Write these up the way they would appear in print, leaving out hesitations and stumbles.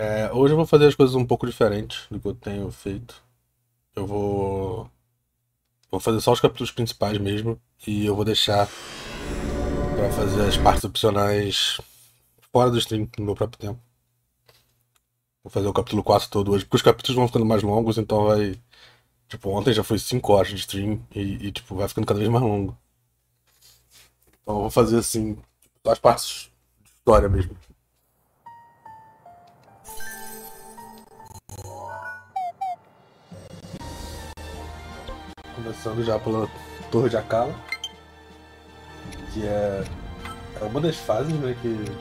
Hoje eu vou fazer as coisas um pouco diferentes do que eu tenho feito. Eu vou fazer só os capítulos principais mesmo. E eu vou deixar pra fazer as partes opcionais fora do stream, no meu próprio tempo. Vou fazer o capítulo 4 todo hoje, porque os capítulos vão ficando mais longos, então vai. Tipo, ontem já foi 5 horas de stream tipo, vai ficando cada vez mais longo. Então eu vou fazer assim, as partes de história mesmo. Começando já pela Torre de Akala, que é uma das fases, né,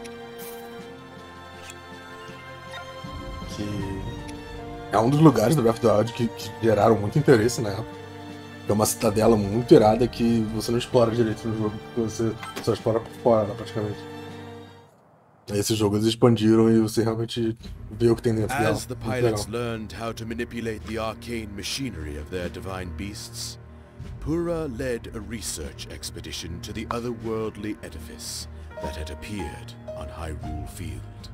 que é um dos lugares do Breath of the Wild que geraram muito interesse na época. É uma cidadela muito irada que você não explora direito no jogo, porque você só explora por fora, né, praticamente. Esse jogo eles expandiram e você realmente vê o que tem dentro dela. As the Muito legal. pilots learned how to manipulate the arcane machinery of their divine beasts, Purah led a research expedition to the otherworldly edifice that had appeared on Hyrule Field.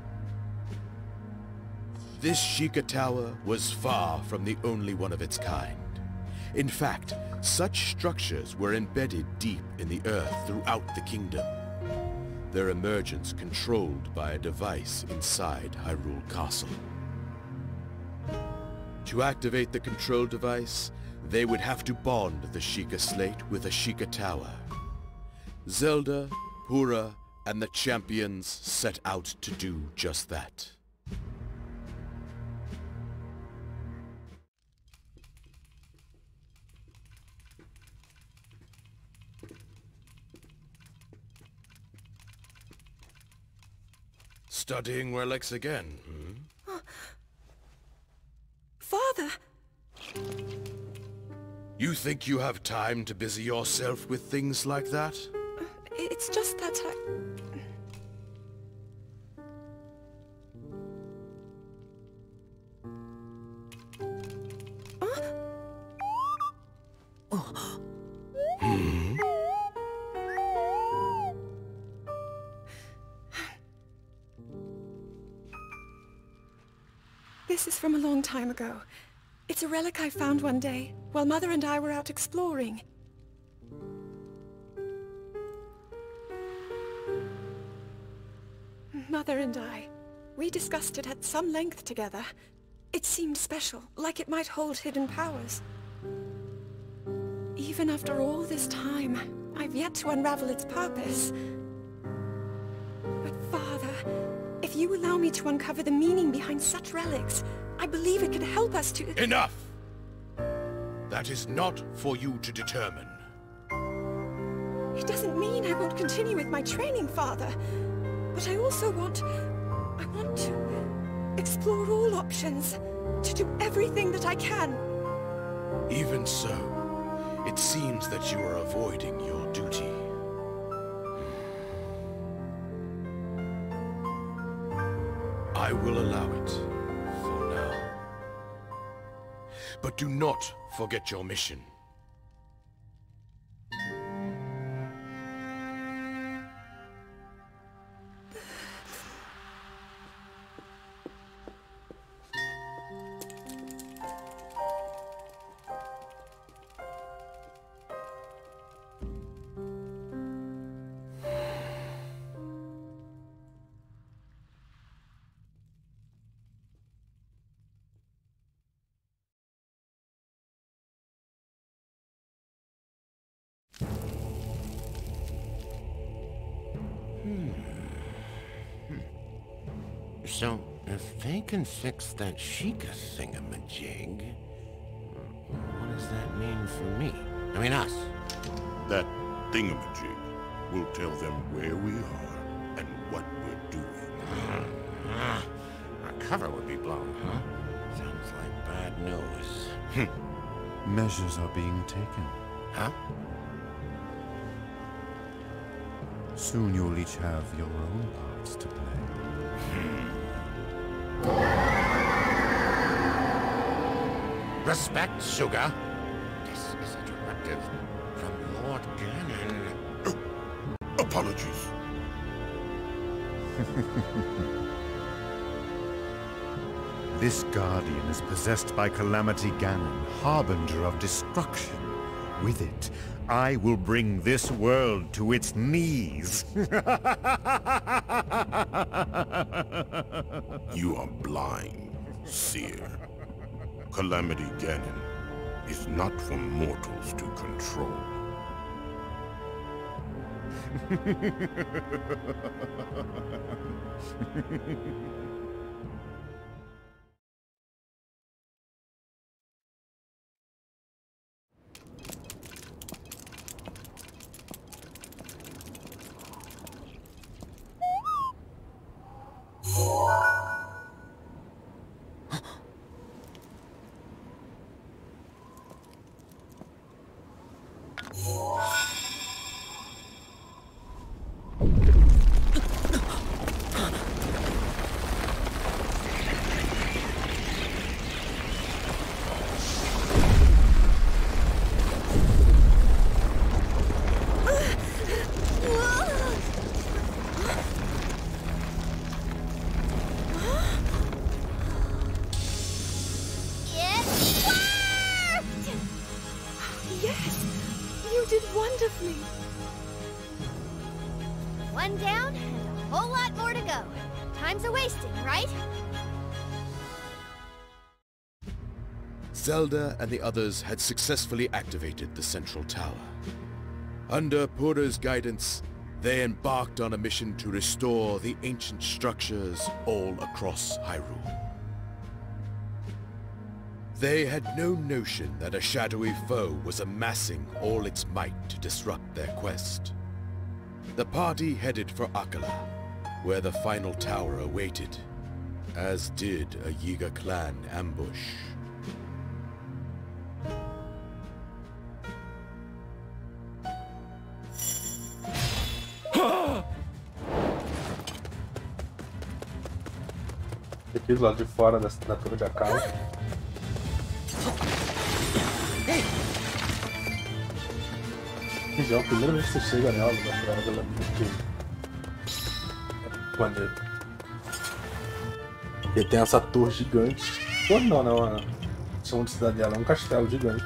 This Sheikah Tower was far from the only one of its kind. In fact, such structures were embedded deep in the earth throughout the kingdom, their emergence controlled by a device inside Hyrule Castle. To activate the control device, they would have to bond the Sheikah Slate with a Sheikah Tower. Zelda, Purah, and the champions set out to do just that. Studying relics again, hmm? Father! You think you have time to busy yourself with things like that? It's just that I... This is from a long time ago. It's a relic I found one day, while Mother and I were out exploring. Mother and I, we discussed it at some length together. It seemed special, like it might hold hidden powers. Even after all this time, I've yet to unravel its purpose. But Father, if you allow me to uncover the meaning behind such relics, I believe it could help us to... Enough! That is not for you to determine. It doesn't mean I won't continue with my training, Father. But I also want... I want to explore all options. To do everything that I can. Even so, it seems that you are avoiding your duty. I will allow it, for now. But do not forget your mission. So, if they can fix that Sheikah thingamajig, what does that mean for me? I mean us. That thingamajig will tell them where we are and what we're doing. Our cover would be blown, huh? Sounds like bad news. Measures are being taken. Huh? Soon you'll each have your own parts to play. Respect, Sugar. This is a directive from Lord Ganon. Apologies. This guardian is possessed by Calamity Ganon, harbinger of destruction. With it, I will bring this world to its knees. You are blind, seer. Calamity Ganon is not for mortals to control. One down, and a whole lot more to go. Time's a-wasting, right? Zelda and the others had successfully activated the central tower. Under Purah's guidance, they embarked on a mission to restore the ancient structures all across Hyrule. They had no notion that a shadowy foe was amassing all its might to disrupt their quest. The party headed for Akkala, where the final tower awaited, as did a Yiga clan ambush. Aqui do lado de fora da torre de Akkala. Já é a primeira vez que você chega nela, ela é muito maneiro. E tem essa torre gigante. Torre não, né? Chama de cidadela, é um castelo gigante.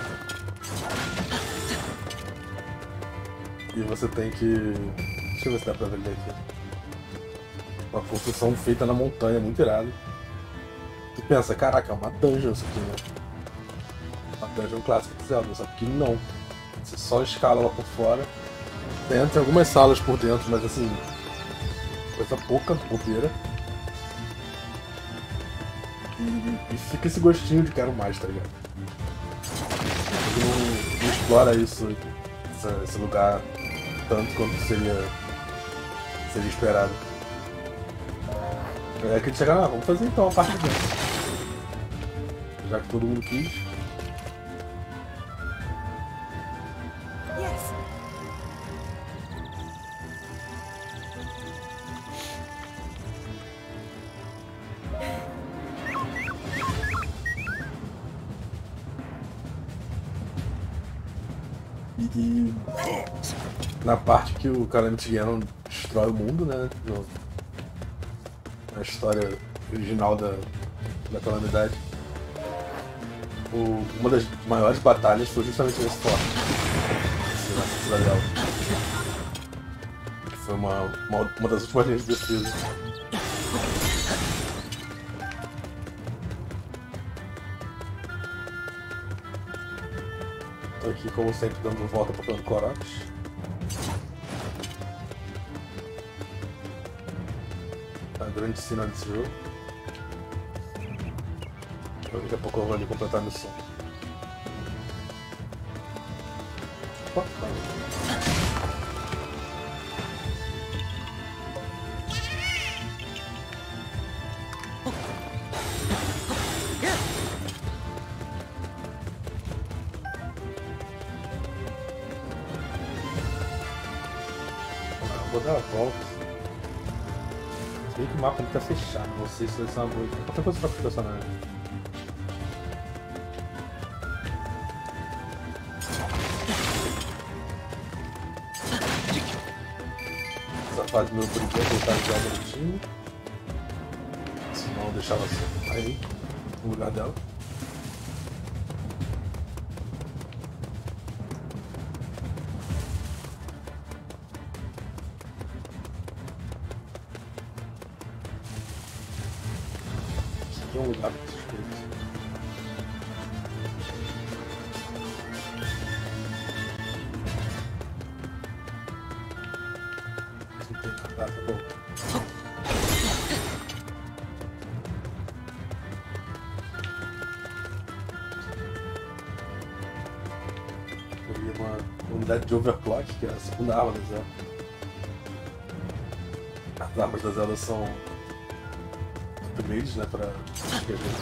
E você tem que... Deixa eu ver se dá pra ver aqui. Uma construção feita na montanha, muito irado. Tu pensa, caraca, é uma dungeon isso aqui, né? Uma dungeon clássica de Zelda, só que não. Você só escala lá por fora. Tem algumas salas por dentro, mas assim... coisa pouca, bobeira. E fica esse gostinho de quero mais, tá ligado? Não explora isso, esse lugar, tanto quanto seria esperado. É que eles chegaram, vamos fazer então a parte de dentro. Já que todo mundo quis. E na parte que o Calamity Ganon destrói o mundo, né? Na história original da Calamidade, uma das maiores batalhas foi justamente nesse forte, nessa cidadela. Que foi uma das últimas linhas de defesa. Tô aqui, como sempre, dando volta procurando Koroks. A grande cena desse jogo. Daqui a pouco eu vou ali completar a missão. Opa. Vou dar a volta. Se bem que o mapa ele tá fechado, não sei se vai ser uma boa. Qualquer coisa pra personagem. Essa fase meu por enquanto tá já bonitinho. Senão Vou deixar ela aí, no lugar dela. Esse aqui é um lugar suspeito. Não tem nada, tá bom. Uma unidade de overclock, que é a segunda arma da Zelda. As armas da Zelda são upgrades, né, para escrever.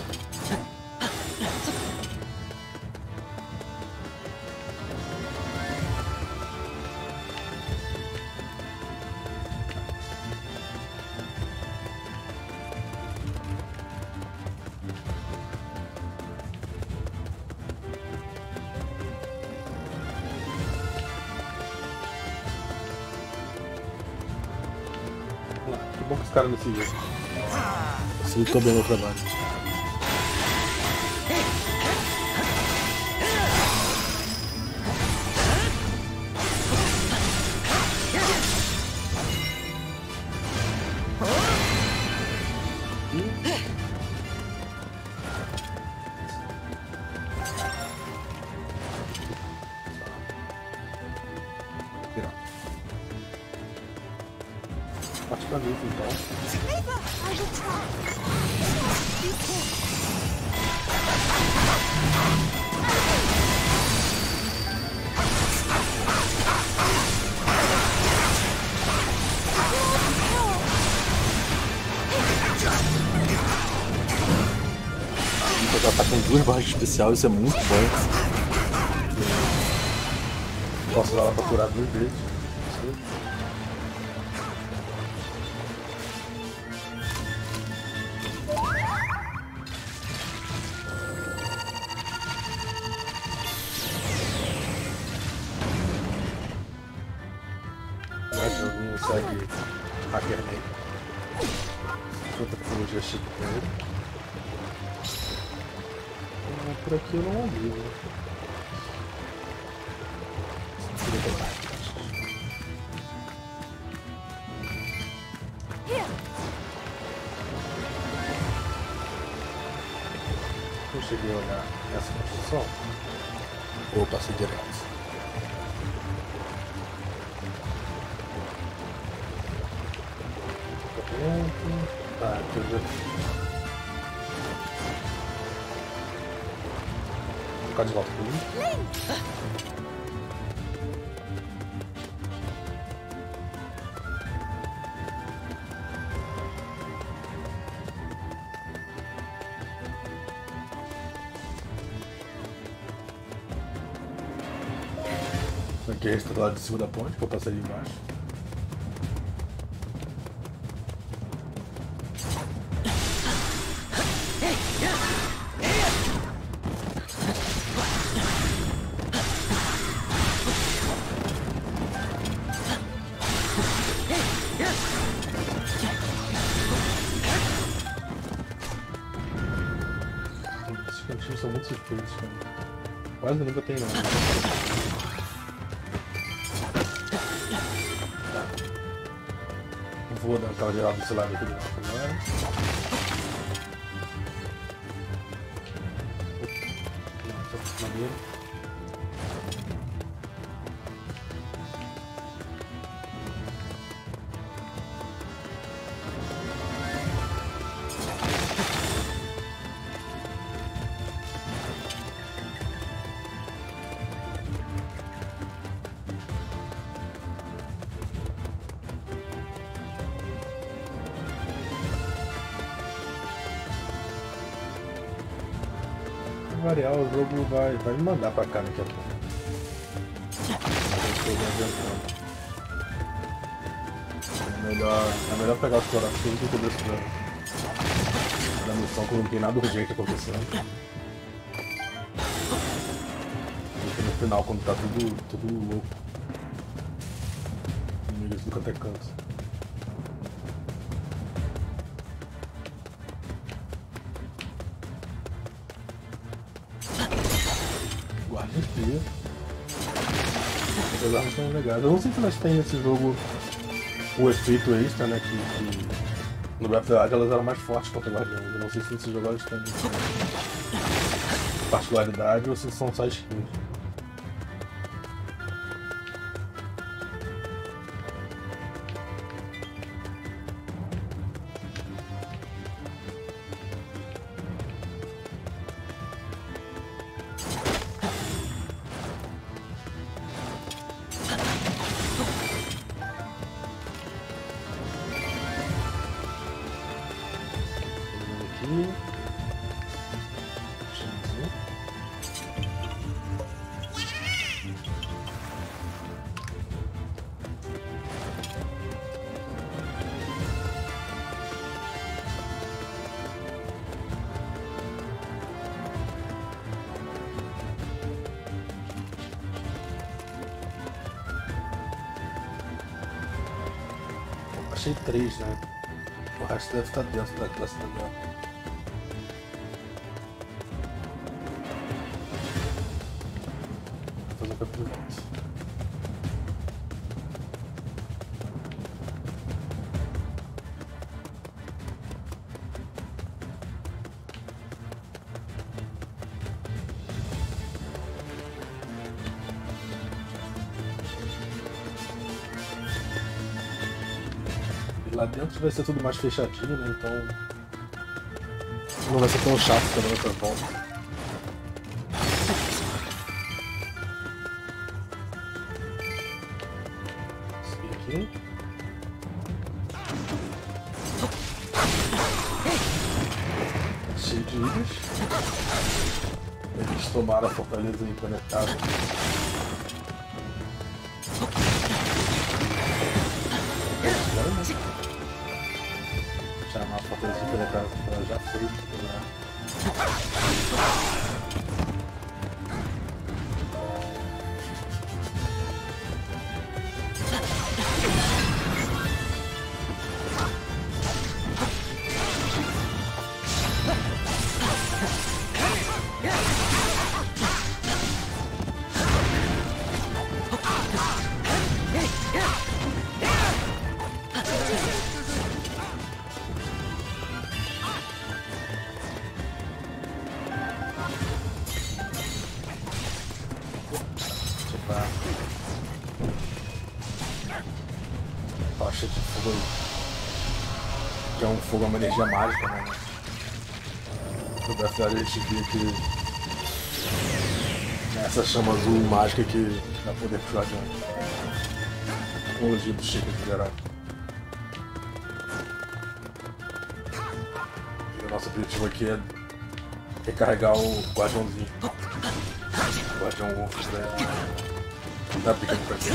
Que bom que os caras me seguiram. Facilitou bem o meu trabalho. Parte pra mim, então. Ela tá com 2 barras de especial, isso é muito bom. Posso usar ela pra curar 2 vezes. Segue Hackerman. Outra tecnologia chique com ele. Por aqui eu não ouvi, né? Eu cheguei a olhar essa construção. Ou passei direto. Tá, deixa eu ver. Vou ficar de volta comigo. Aqui é esse do lado de cima da ponte, que eu passei de baixo. Esses cantinhos são muito suspeitos, cara. Quase nunca tem nada. Vou dar aquela geral desse lado aqui de novo agora. Nossa, maneiro. Variar, o jogo vai me mandar pra cá daqui a pouco. É melhor pegar a exploração do que poder explorar. Da missão que não tem nada urgente acontecendo. E no final, quando tá tudo louco. Inimigos do canto. parte aqui. As armas são legais. Eu não sei se elas têm nesse jogo o efeito extra, né? Que no Breath of the Wild elas eram mais fortes contra guardiões. Eu não sei se nesse jogo elas têm particularidade ou se são só skins. Achei 3, né? O resto deve estar dentro da classe dela. Vou fazer o capítulo 20. Lá dentro vai ser tudo mais fechadinho, né? Então não vai ser tão chato pela outra volta. Subir aqui. Cheio de ilhas. Eles tomaram a fortaleza impenetrável. Chamar a fortaleza impenetrável que ela já foi, né? Tocha de fogo, que é um fogo, uma energia mágica, né? No Breath of the Wild a gente via que essa chama azul mágica que dá poder pro guardião. Tecnologia do Sheikah em geral. E o nosso objetivo aqui é recarregar o guardiãozinho. O guardião Wolf da briga pra quê?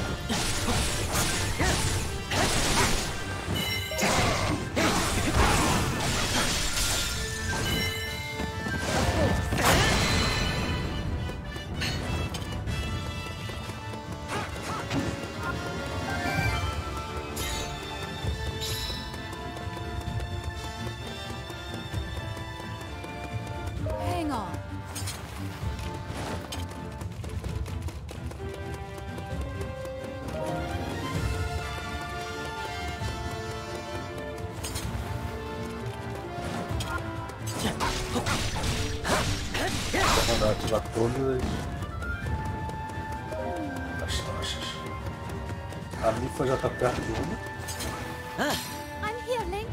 Hang on. Vou mandar ativar todas as tochas. A Mifa já tá perto de uma. I'm here, Link.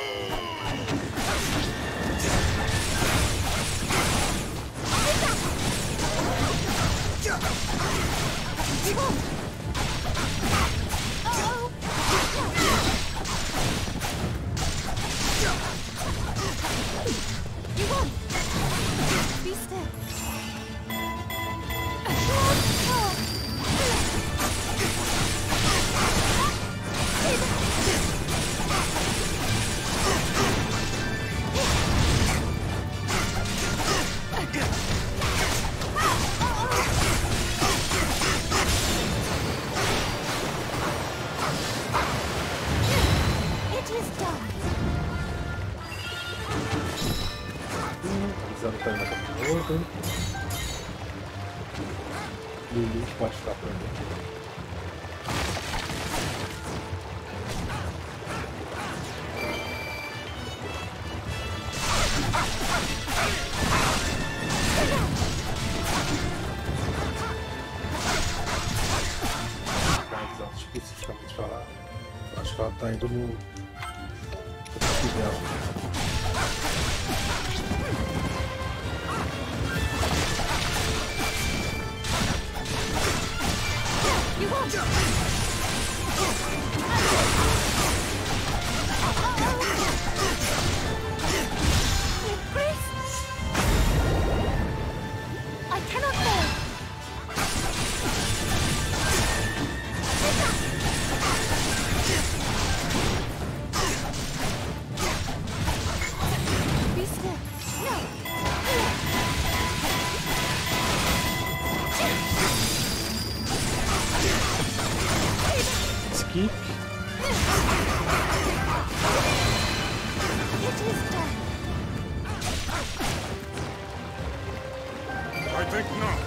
You won. Be still. It is done. Zero tá indo pra outra. do link pode ficar pra mim. Especificamente pra lá. Acho que ela tá indo no dela. I cannot fall. Be still. No. Skip. It is done. I think not.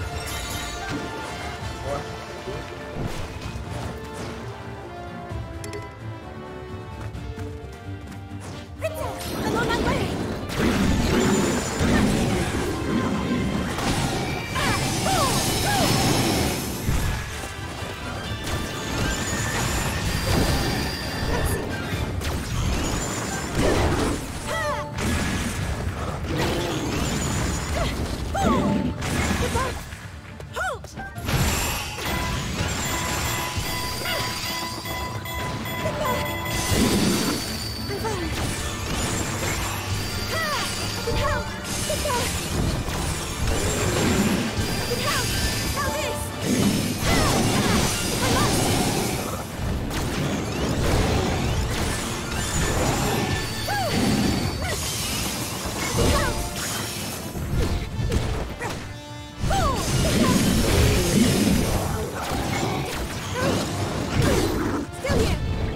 Princess, I'm on my way. Halt! Get back! I'm fine. I can help! Get back! I can help! Now this! I must! Still here!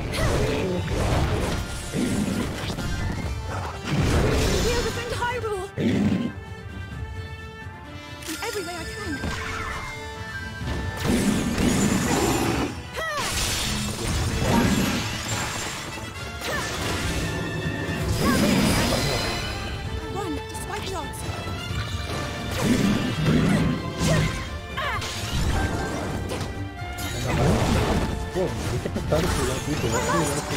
We'll defend Hyrule! In every way I can. Now this! I won, despite the odds. Pô, muito apertado esse jogo aqui, eu acho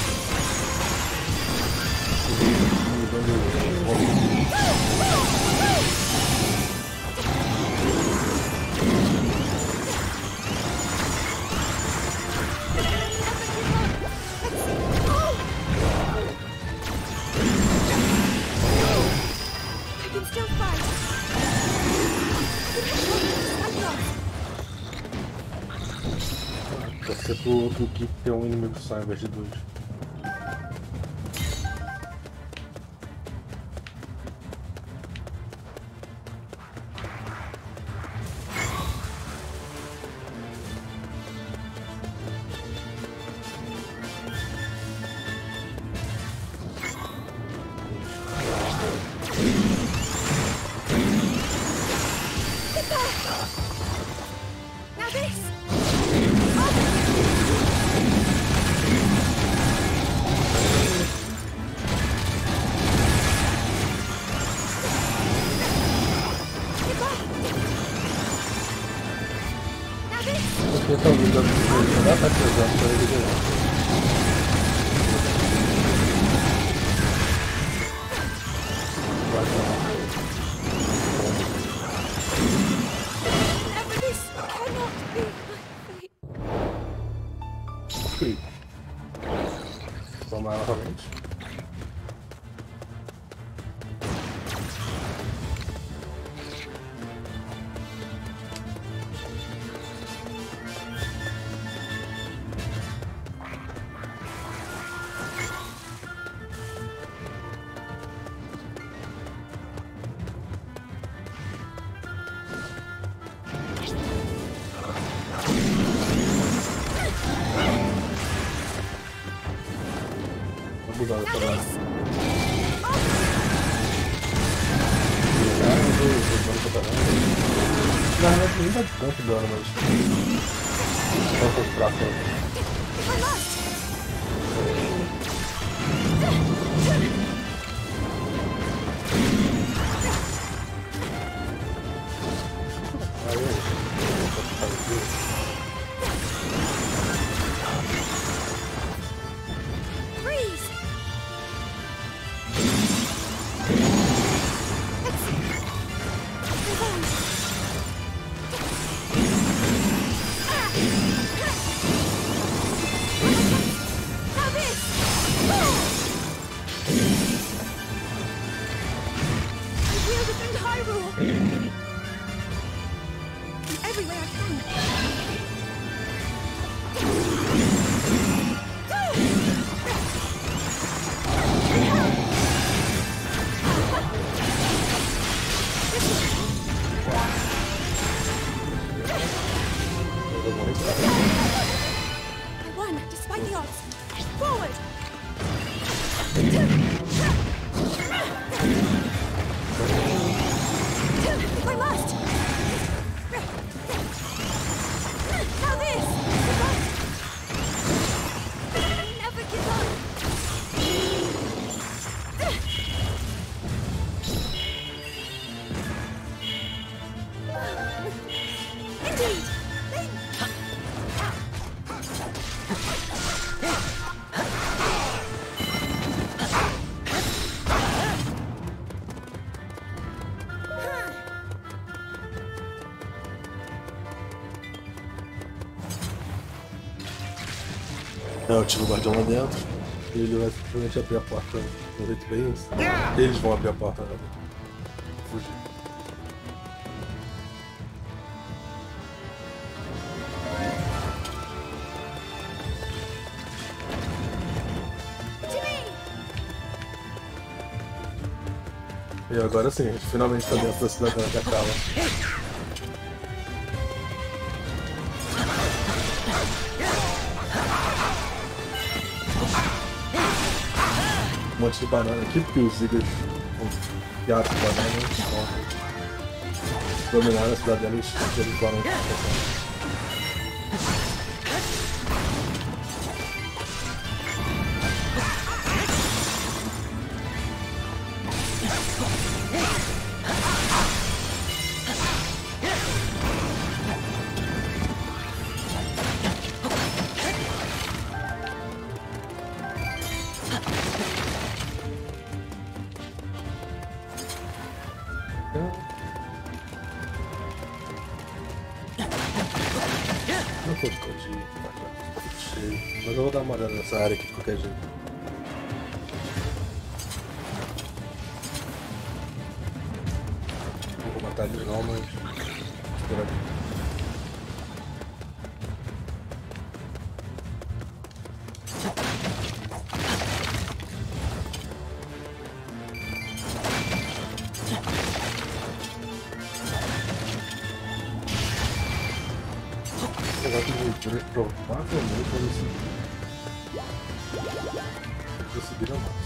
I can still fight. Despite the odds. torcer pro Gip ter um inimigo só ao invés de dois. Now this! Porque talvez dá pra pesar pra ele ganhar. This cannot be my fate. Vamos lá novamente. Bugado pra lá. Na verdade, nem tá de tanto dano, mas... Não tô fraco. I won, despite the odds. Forward! If I must! Now this! Never give up! Indeed! Eu tiro o guardião lá dentro e ele vai simplesmente abrir a porta no jeito bem. Eles vão abrir a porta, né? Fugir. E agora sim, a gente finalmente tá dentro da cidade da Cala. Um monte de banana aqui, porque os Ziggas com gato de banana vão dominar a cidade deles e eles vão. Mas eu vou dar uma olhada nessa área aqui de qualquer jeito. Não vou matar eles não, mas... Espera aqui. Provavelmente vou subir a massa.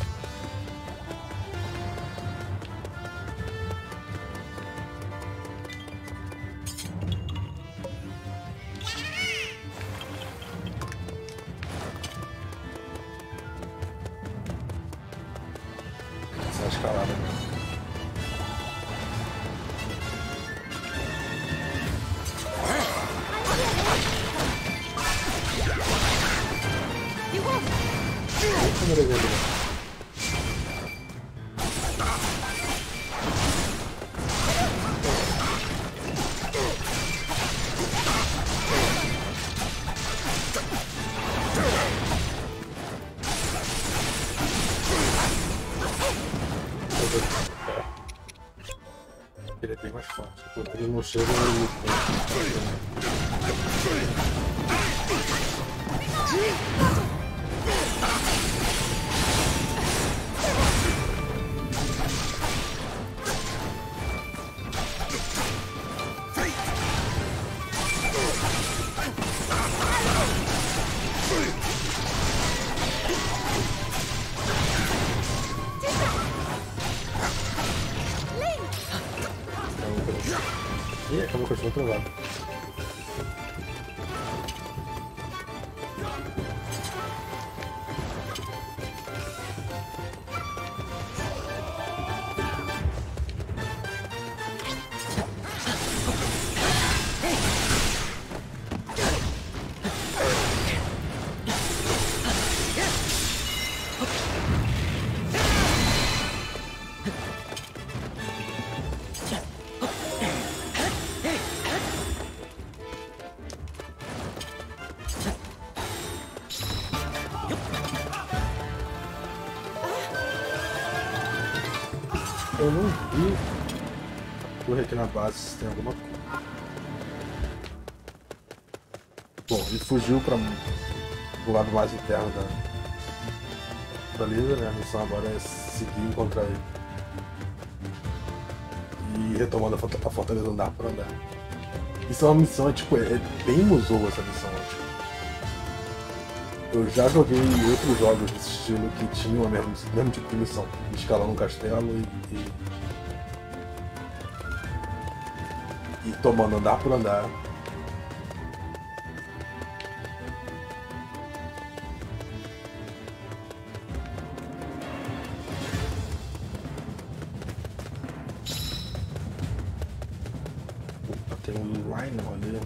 Essa escalada. Ele é bem mais forte. Quando ele não chega, ele e acabou com o outro lado. Eu não vi. Correr aqui na base se tem alguma coisa. Bom, ele fugiu para o lado mais interno da Lisa, né? A missão agora é seguir e encontrar ele. E retomando a fortaleza andar por andar. Isso é uma missão, tipo, é bem Musou essa missão. Tipo. Eu já joguei outros jogos desse estilo que tinham o mesmo tipo de missão. Escalando um castelo e tomando andar por andar. Opa, tem um Rhino ali.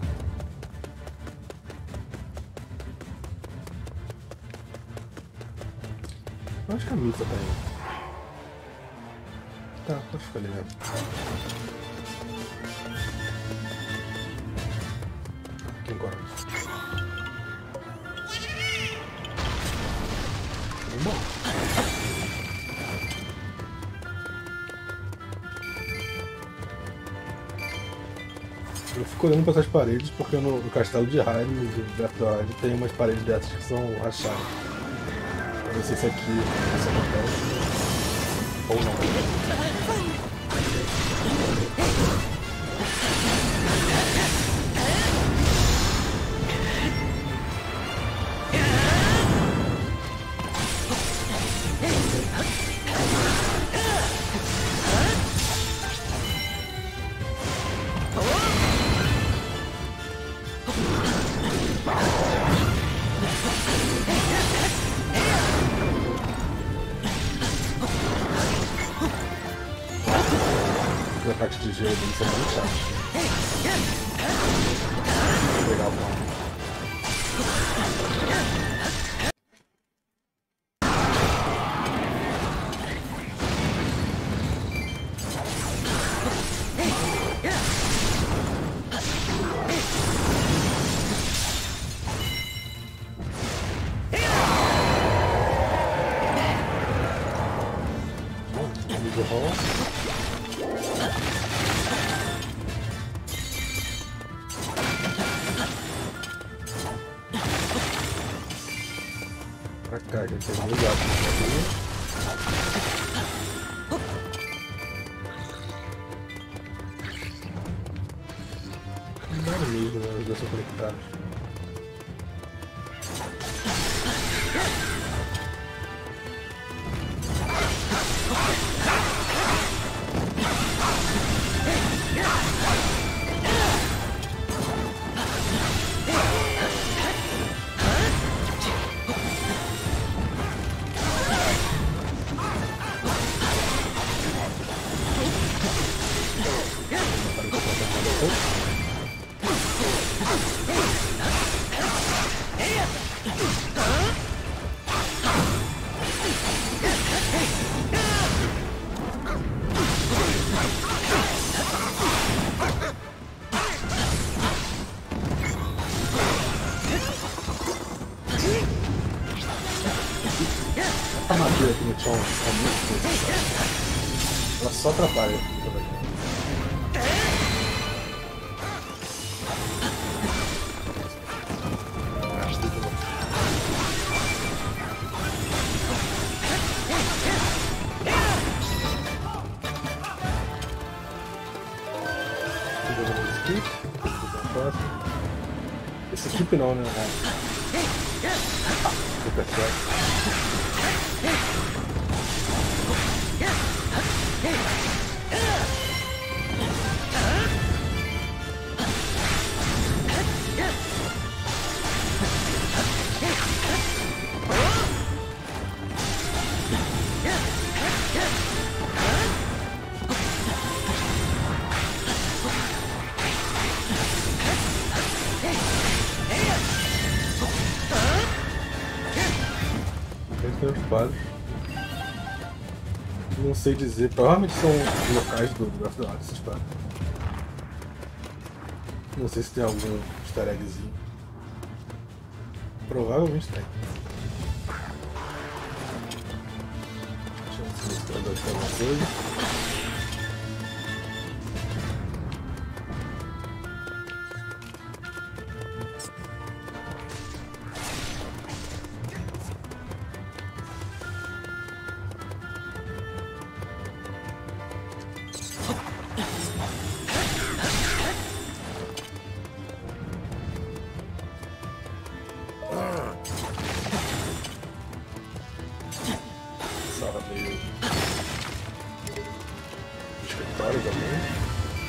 Eu acho que a Mita tá aí. Tá, pode ficar ali mesmo. Aqui agora. Bom. Eu fico olhando para essas paredes porque no castelo de Hyrule, de Breath of the Wild, tem umas paredes dessas que são rachadas. Eu não sei se aqui isso acontece ou não. Os ataques de gelo deles são muito chatos. Vou pegar o pau. Pra cá, gente, tem dois lados aqui. Não dá mesmo, né? Os dois são conectados. A magia aqui no chão é muito necessária. Ela só atrapalha. Esse equipe não, né? Super certo. Tem os quadros. Não sei dizer, provavelmente são locais do Breath of the Wild, esses quadros. Não sei se tem algum easter eggzinho. Provavelmente tem. Deixa eu ver. Mostrando aqui alguma coisa. Sala meio escritório também.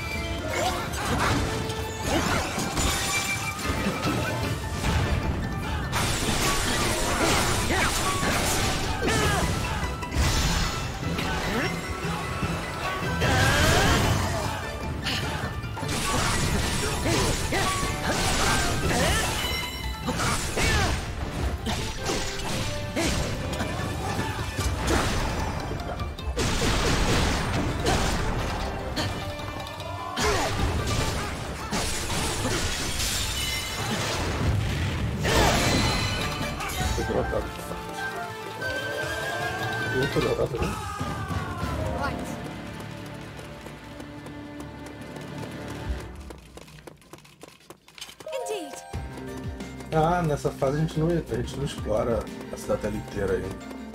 Indeed. Ah, nessa fase a gente não explora a cidadela inteira ainda.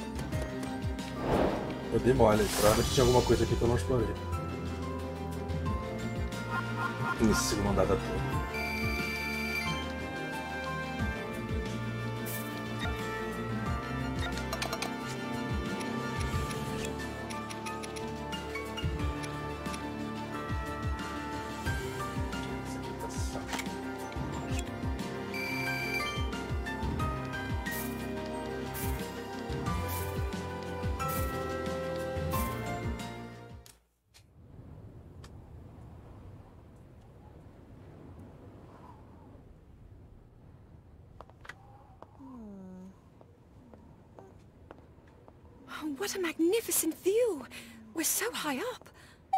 Eu dei mole, provavelmente tinha alguma coisa aqui que eu não explorei. Nesse segundo andar da torre. Oh, what a magnificent view! We're so high up.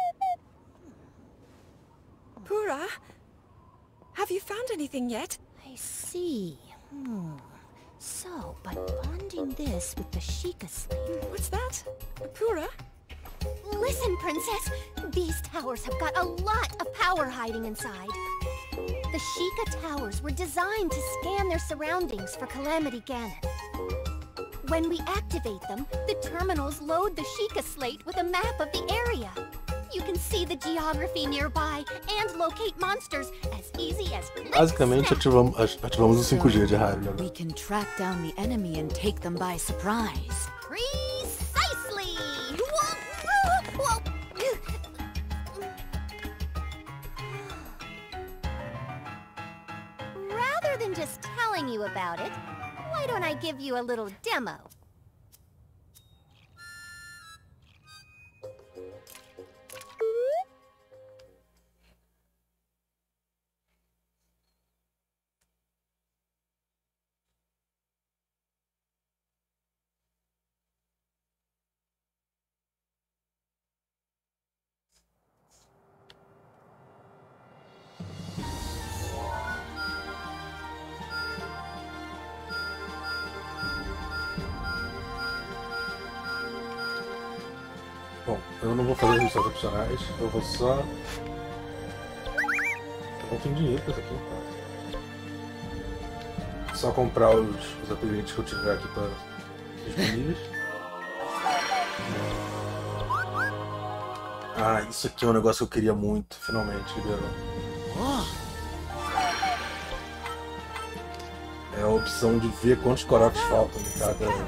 Pura, have you found anything yet? I see. So, by bonding this with the Sheikah slate... What's that? Pura? Listen, Princess! These towers have got a lot of power hiding inside. The Sheikah towers were designed to scan their surroundings for Calamity Ganon. When we activate them, the terminals load the Sheikah slate with a map of the area. You can see the geography nearby and locate monsters as easy as Basicamente ativamos o 5G de rádio. We can track down the enemy and take them by surprise. Precisely! Rather than just telling you about it, why don't I give you a little demo? Bom, eu não vou fazer missões opcionais, eu vou só... Eu não tenho dinheiro pra isso aqui, cara. Só comprar os upgrades que eu tiver aqui para disponíveis. Ah, isso aqui é um negócio que eu queria muito, finalmente liberou. É a opção de ver quantos Koroks faltam em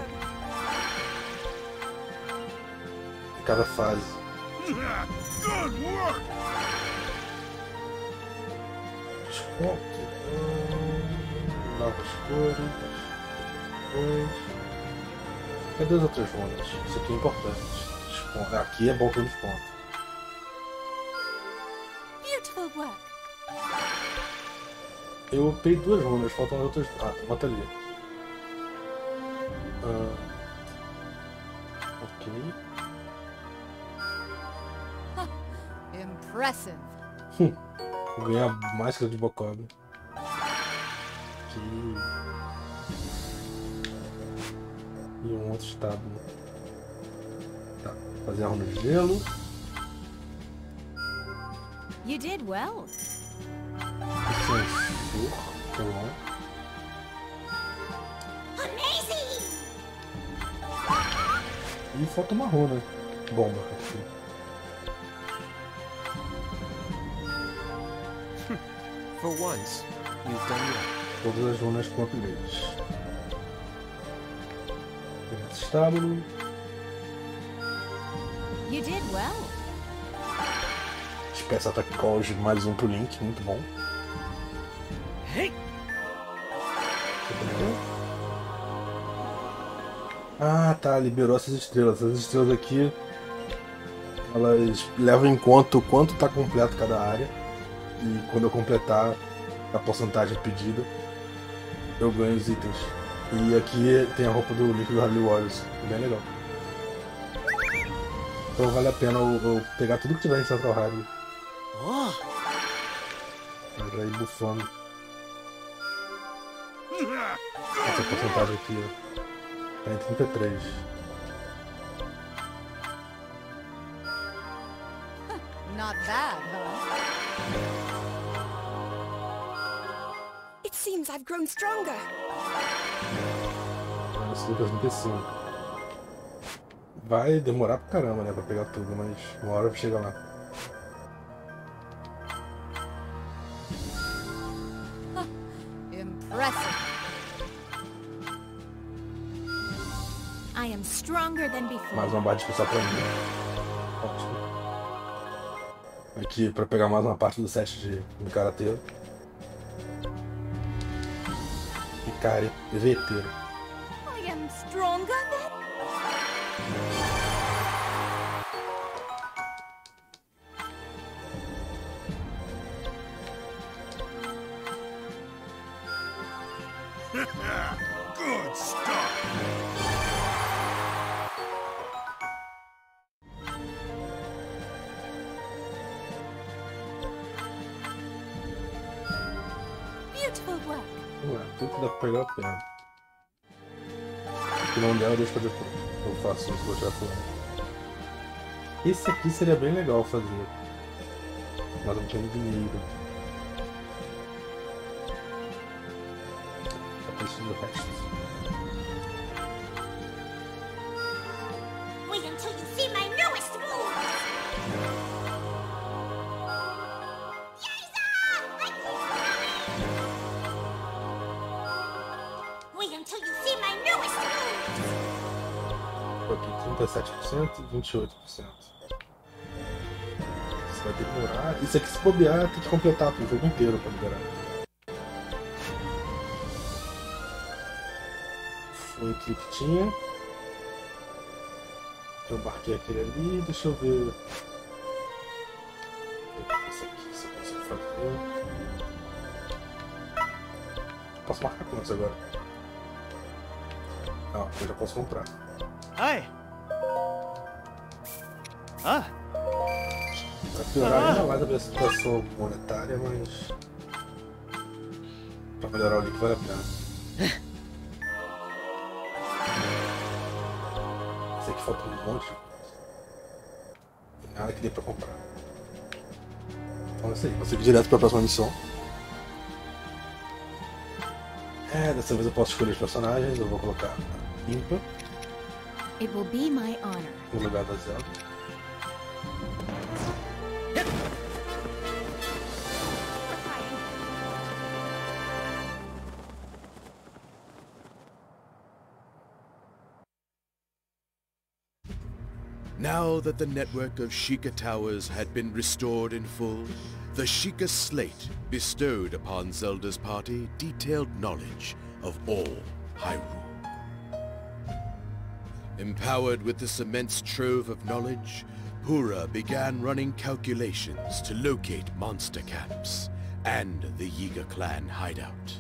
cada fase. Desconto. Novas cores. Cadê as outras runas? Isso aqui é importante. Desconto. Aqui é bom ter desconto. Beautiful work. Eu upei 2 runas, faltam as outras. Ah, tem uma ali. Ok. Impressive. Vou ganhar máscara de Bokoblin. Aqui. E um outro estábulo. Tá. Fazer a runa de gelo. You did well. Sensor. Tá bom. E falta uma runa. Bomba. For once, you've done well. Todas as runas com upgrades. Estábulo. You did well. Espécie ataque College, mais um pro Link, muito bom. Ah, tá, liberou essas estrelas. Essas estrelas aqui, elas levam em conta o quanto tá completo cada área. E quando eu completar a porcentagem pedida, eu ganho os itens. E aqui tem a roupa do Link do Harley Warriors, bem legal. Então vale a pena eu pegar tudo que tiver em Central Harley. Pra já ir bufando. Essa porcentagem aqui, ó. Tá em 33. Not bad, huh? It seems I've grown stronger. Esse Lucas 35. Vai demorar pra caramba, né? Pra pegar tudo, mas uma hora chega lá. Impressive. I am stronger than before. Mais uma barra de especial pra mim. Ótimo. Aqui pra pegar mais uma parte do set de karateiro. E veteiro. I am stronger than... Good stuff! Beautiful work. Ué, tudo que dá pra pegar eu pego. Se não der, eu deixo pra depois. Eu faço isso, vou tirar fora. Esse aqui seria bem legal fazer. Mas eu não tenho dinheiro. Só preciso do resto. Wait until you see my newest move! Wait until you see my newest move! Tô aqui 37% e 28%. Isso vai demorar. Isso aqui, se bobear, tem que completar o jogo inteiro pra liberar. Foi aqui que tinha. Eu marquei aquele ali, deixa eu ver. Esse aqui, se eu consigo fazer. Posso marcar quantos agora? Ah, eu já posso comprar. Hi. Ah. Vai piorar ainda mais a situação monetária, mas pra melhorar o link vale a pena. Esse aqui falta um monte de coisa. Nada que dê pra comprar. Então é isso aí, vou seguir direto pra próxima missão. Dessa vez eu posso escolher os personagens, eu vou colocar a Impa It will be my honor. no lugar da Zelda. Now that the network of Sheikah Towers had been restored in full, the Sheikah Slate bestowed upon Zelda's party detailed knowledge of all Hyrule. Empowered with this immense trove of knowledge, Pura began running calculations to locate monster camps and the Yiga clan hideout.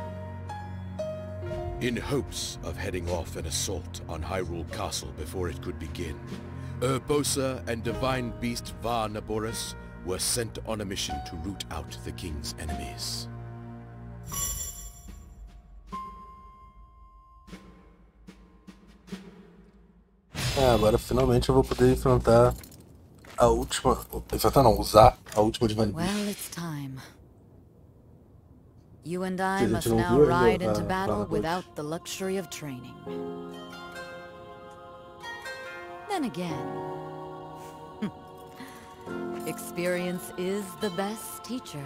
In hopes of heading off an assault on Hyrule Castle before it could begin, Urbosa and Divine Beast Va Naboris were sent on a mission to root out the king's enemies. Agora finalmente eu vou poder enfrentar a última... Enfrentar não, usar a última de Vanille. Well, it's time. You and I must now ride into battle without the luxury of training. Then again, experience is the best teacher.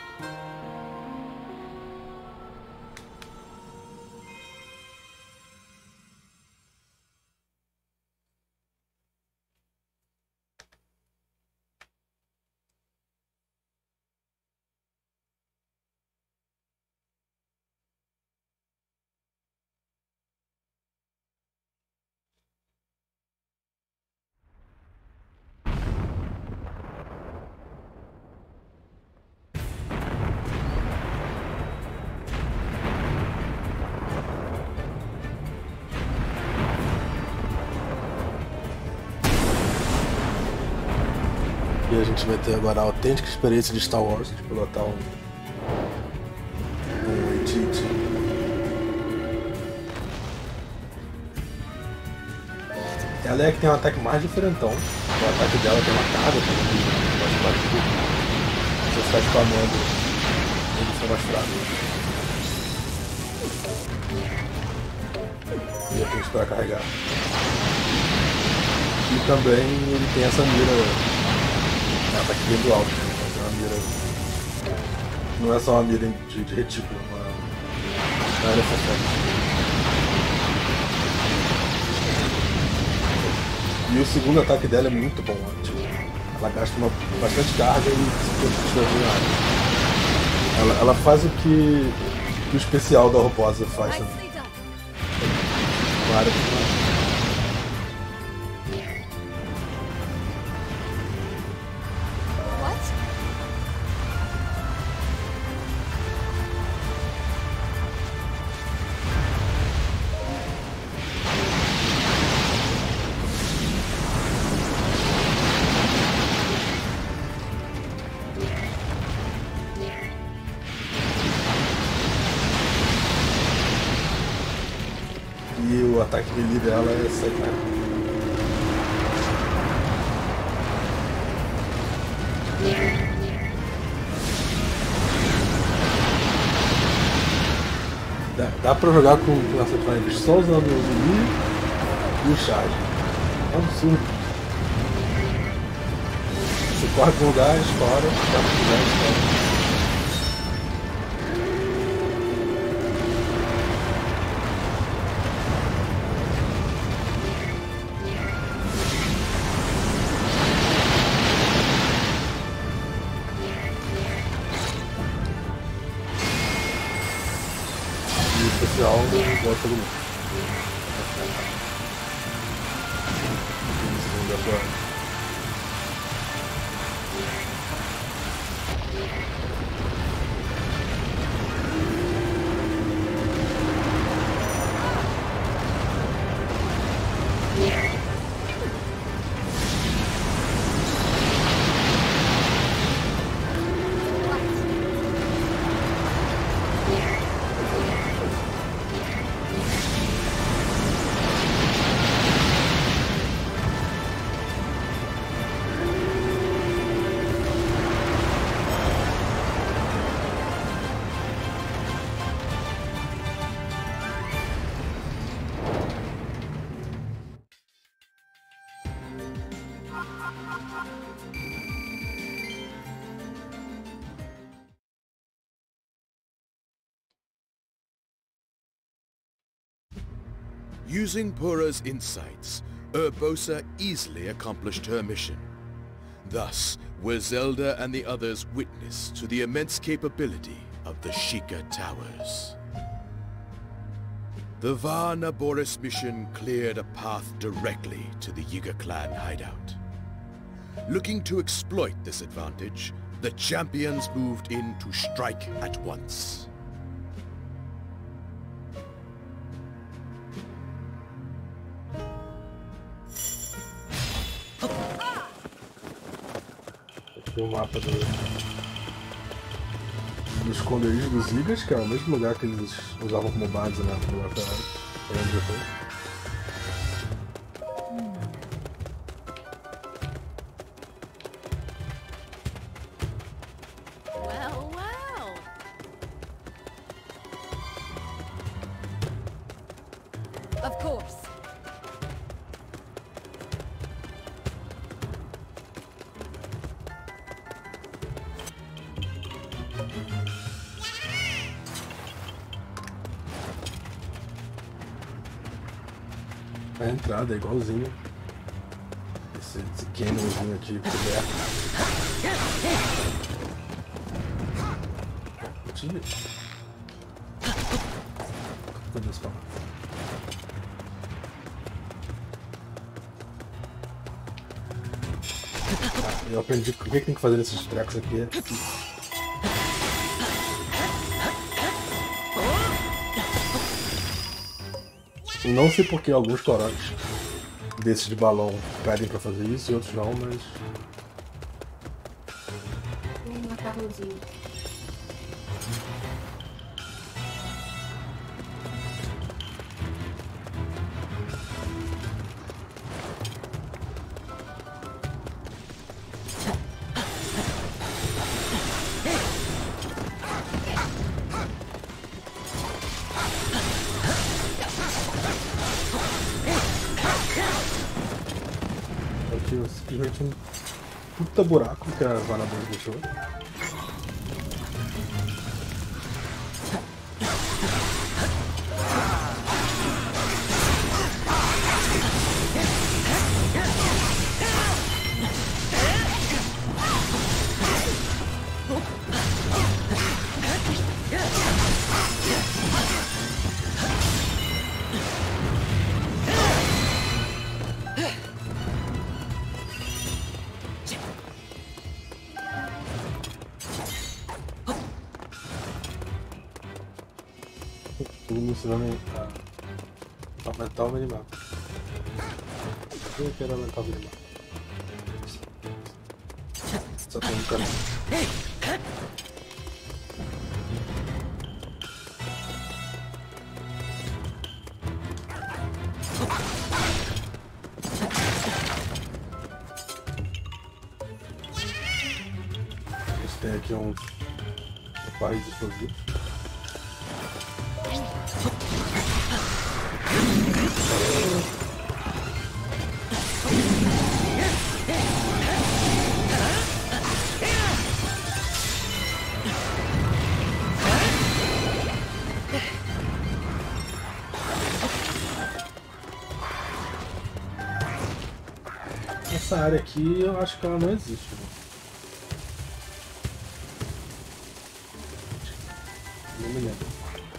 E a gente vai ter agora a autêntica experiência de Star Wars, de pilotar um AT-AT. Ela é que tem um ataque mais diferentão. O ataque dela tem uma carga também. Se você ficar spamando, ele fica mais fraco. E eu tenho que esperar carregar. E também ele tem essa mira. Ataque bem do alto, né? Então, uma mira. Não é só uma mira de retículo, uma área fechada. E o segundo ataque dela é muito bom, né? Tipo, ela gasta bastante carga e ela faz o que o especial da Roposa faz também. Uma área que o ataque melee dela é secreto. Dá pra jogar com essa frente só usando o melee e o charge. É um absurdo. Você corre pro lugar, estoura, corre pro lugar, estoura. Igual todo mundo. Using Pura's insights, Urbosa easily accomplished her mission. Thus were Zelda and the others witness to the immense capability of the Sheikah Towers. The Varna Boris mission cleared a path directly to the Yiga clan hideout. Looking to exploit this advantage, the champions moved in to strike at once. Aqui o mapa do esconderijo dos Yigas, que é o mesmo lugar que eles usavam como base, né, no Warcraft. Well, well. Of course. A entrada é igualzinho. Esse canyonzinho aqui coberto. Tira. Cadê esse pau? Eu aprendi o que tem que fazer nesses trecos aqui. Não sei porque alguns corais desses de balão pedem pra fazer isso e outros não, mas... Um macarrãozinho. Simplesmente um puta buraco que a Vanador deixou. Me ensinando a aumentar o minimap. Eu quero aumentar o minimap. Só tem um caminho. A gente tem aqui uns barris explosivos. Essa área aqui eu acho que ela não existe, né? Não me lembro.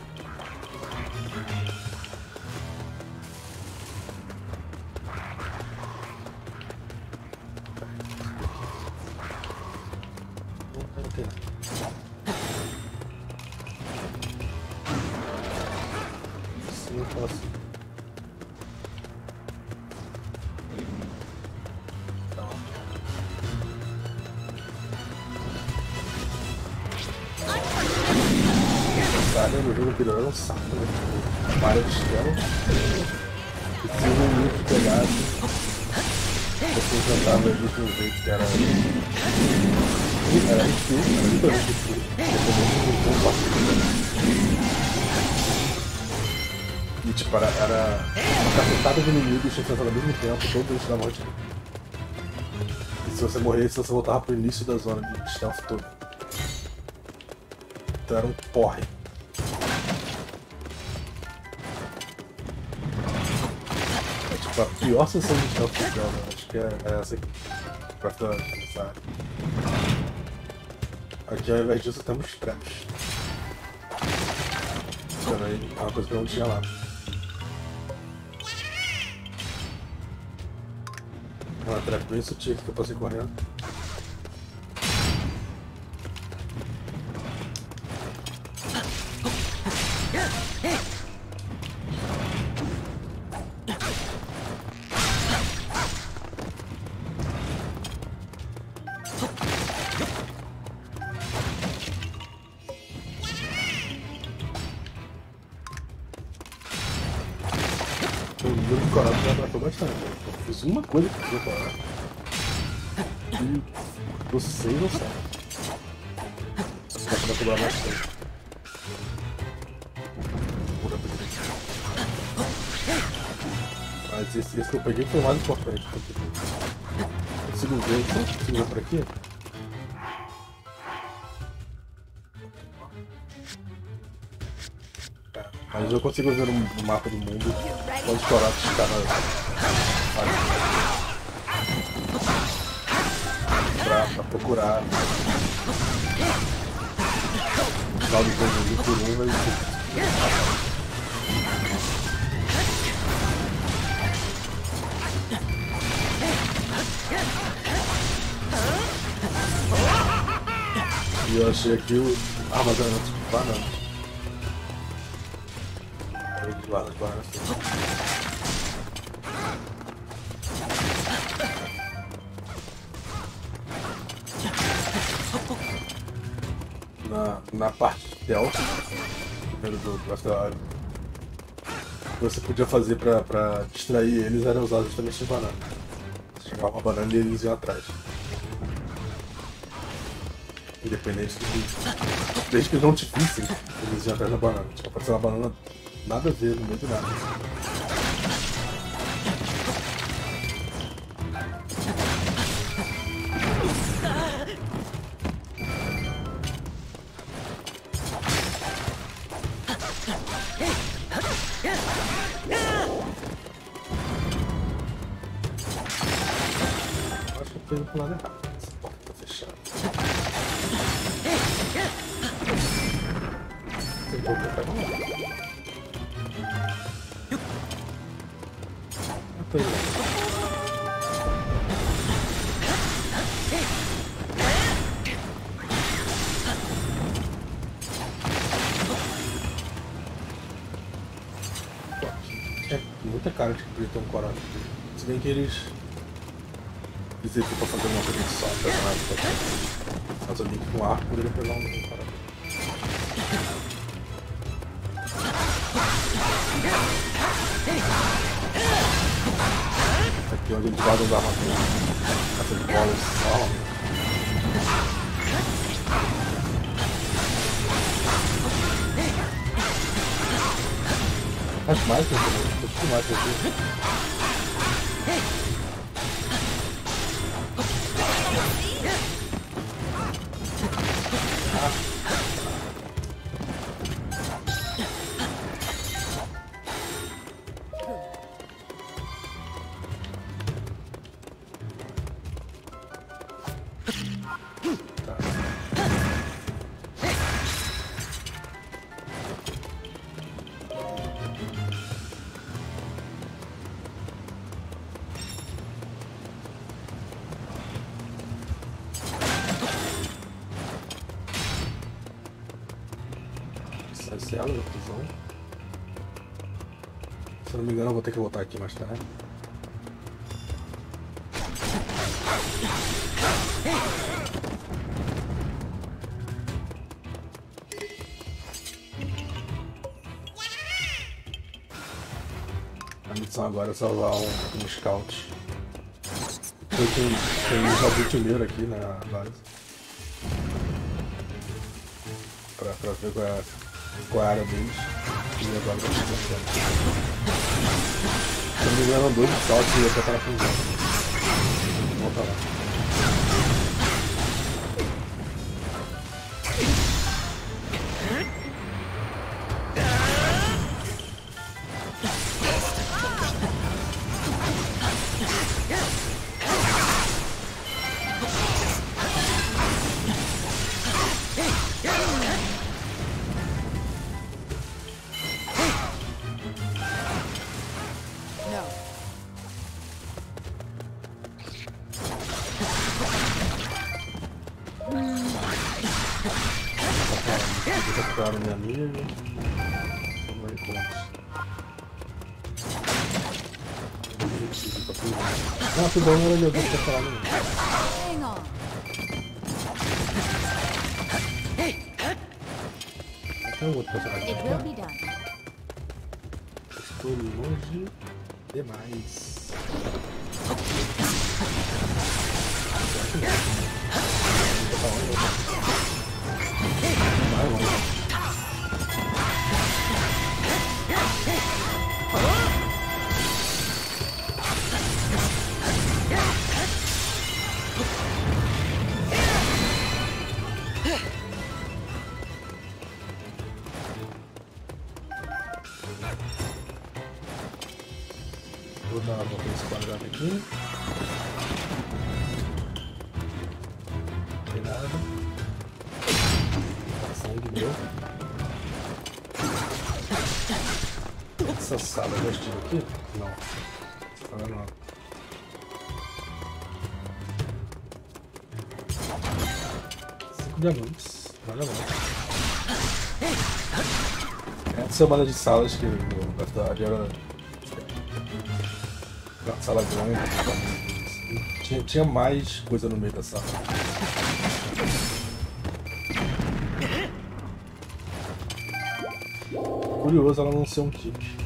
No jogo anterior era um saco, né? Uma área de estela e tinha um muito pegado. Você enfrentava ali de um jeito que era difícil, era literalmente difícil. E tipo, era uma cacetada de inimigos enfrentando ao mesmo tempo, todos eles davam morte. E se você morresse, você voltava pro início da zona de stealth todo. Então era um porre. A pior sessão de stealth que eu acho que é essa aqui, pra ficar nessa área. Aqui ao invés disso temos traps. Também é uma coisa que eu não tinha lá. Uma trap bem sutil que eu passei correndo. Eu fiz uma coisa que eu vou falar. E vocês não sabem. vai cobrar mais tempo. Mas esse que eu peguei foi o mais importante. Consigo ver, consigo ver por aqui? Mas eu consigo ver no mapa do mundo quantos Koratos está pra procurar os lados do mundo por um e eu achei aqui o armazenamento de bananas. Na parte delta do asteroide, o que você podia fazer pra distrair eles era usar justamente as bananas. Você jogava uma banana e eles iam atrás. Independente do desde que eles não te vissem, eles iam atrás da banana. Tipo, apareceu uma banana nada a ver, no meio de nada. Acho que eu tô indo pro lado errado. Essa porta tá fechada. Tem que voltar pra lá. É muita cara de que eles estão corando. Se bem que eles dizer que pra fazer uma coisa de só, mas eu link com arco, poderia pegar um corado. Aqui onde eles guardam os armadores, essas bolas só. Acho mais que eu acho mais que eu cela da prisão. Se eu não me engano, eu vou ter que voltar aqui mais tarde. A missão agora é salvar um scout. Tem um Jabutimir aqui na base. Pra ver qual é a área deles. E agora vai ser bastante. Se não me engano, 2 scouts e eu tô para a prisão. Vamos voltar lá. Capturaram minha amiga. Vamos ver como. Não, que bom, era meu Deus pra falar, não. Até o outro personagem. Estou longe demais. dar uma volta nesse quadrado aqui. Não tem nada. Tá sangue meu. Essa sala eu estive aqui? Não. Essa sala não. Diamantes, olha lá. Essa é uma das salas que na verdade era uma sala grande. Tinha mais coisa no meio da sala. Curioso ela não ser um kit.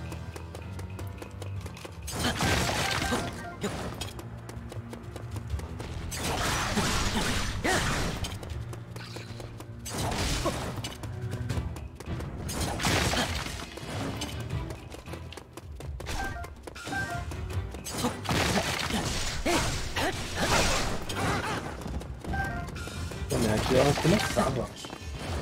Aqui ela começava, eu acho.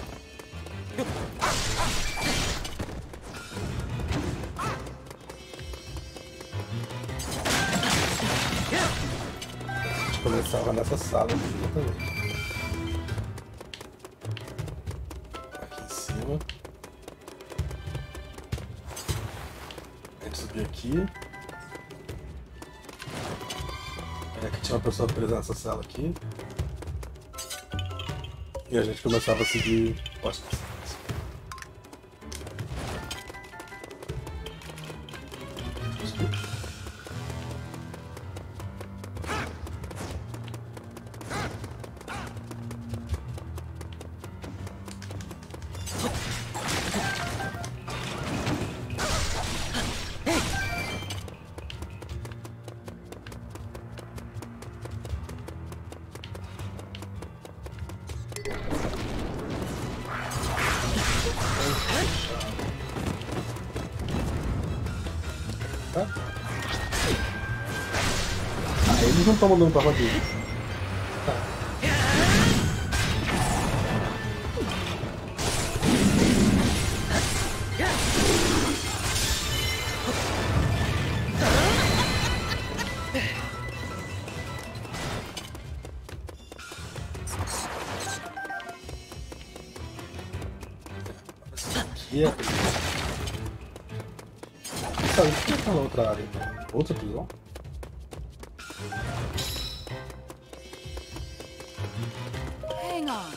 A gente começava nessa sala aqui também. Aqui em cima. A gente subia aqui. Aqui tinha uma pessoa presa nessa sala aqui. E a gente começava a seguir postos. Tá? Ah, eles não estão mandando pra rodinha. Tá. Aqui é... Sabe, o que é aquela outra área? Outra prisão? Hang on.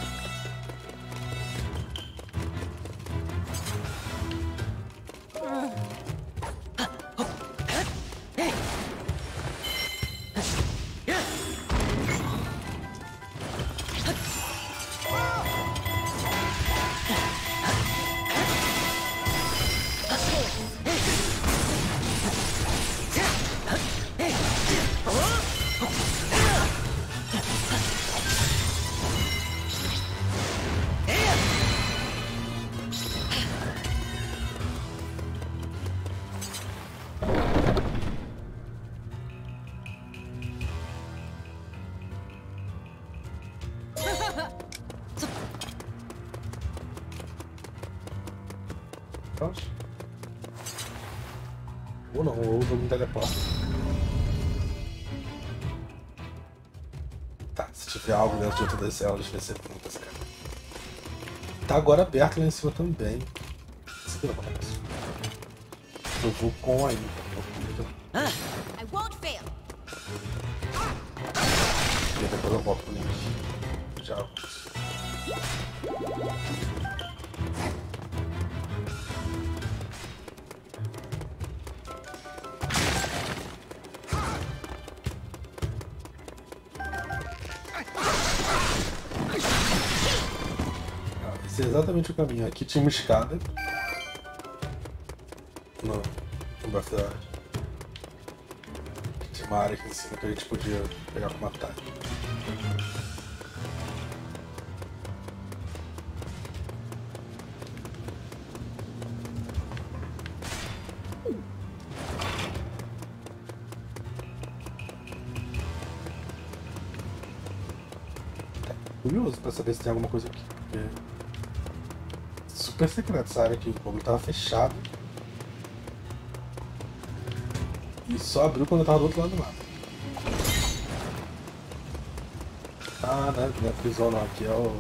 Ou não, ou eu me teleporto. Tá, se tiver algo dentro de outra das células, vai ser perguntas, cara. Tá agora aberto lá em cima também. Eu vou com ainda. I won't fail. E depois eu volto pro link. Já. Esse é exatamente o caminho. Aqui tinha uma escada. No Breath. Tinha uma área aqui em cima que a gente podia pegar com uma atalho. Curioso pra saber se tem alguma coisa aqui, porque super secreto essa área aqui, o bagulho tava fechado. E só abriu quando eu tava do outro lado do mapa. Ah, né? Não é prisão não, aqui é o...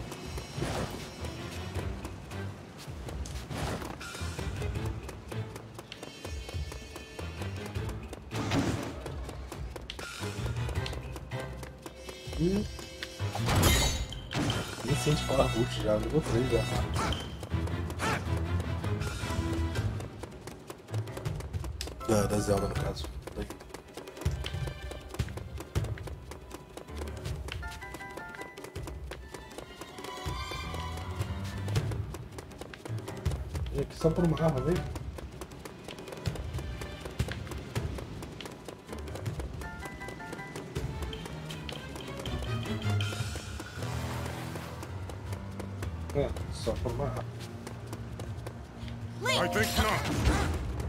Nem sente Power Boost já, nível 3 já. Da Zelda, no caso. E aqui só por uma arma, veio? É, só por uma arma. I think not.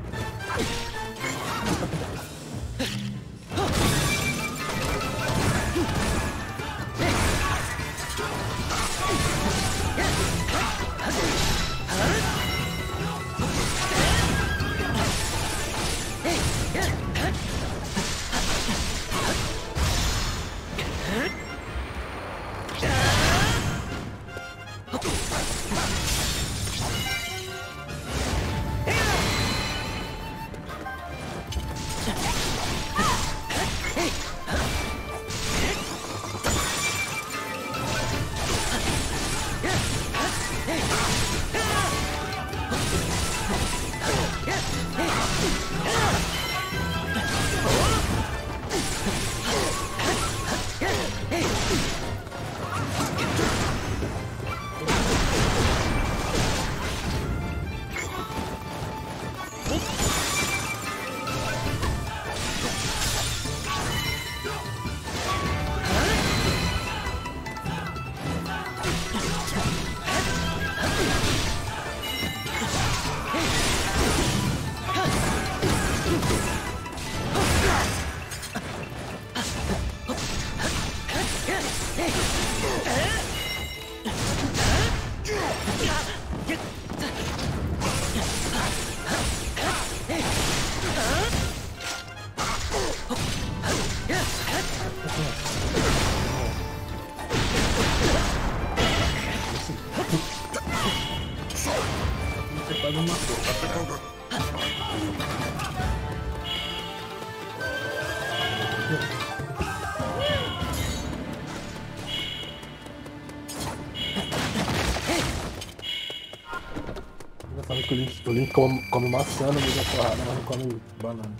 O Link come maçã no meio da porrada, mas não come banana.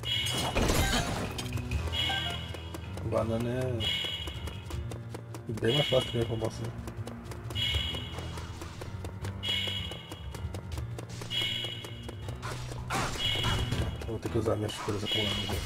Banana é bem mais fácil que com maçã. Vou ter que usar minhas coisas acumuladas.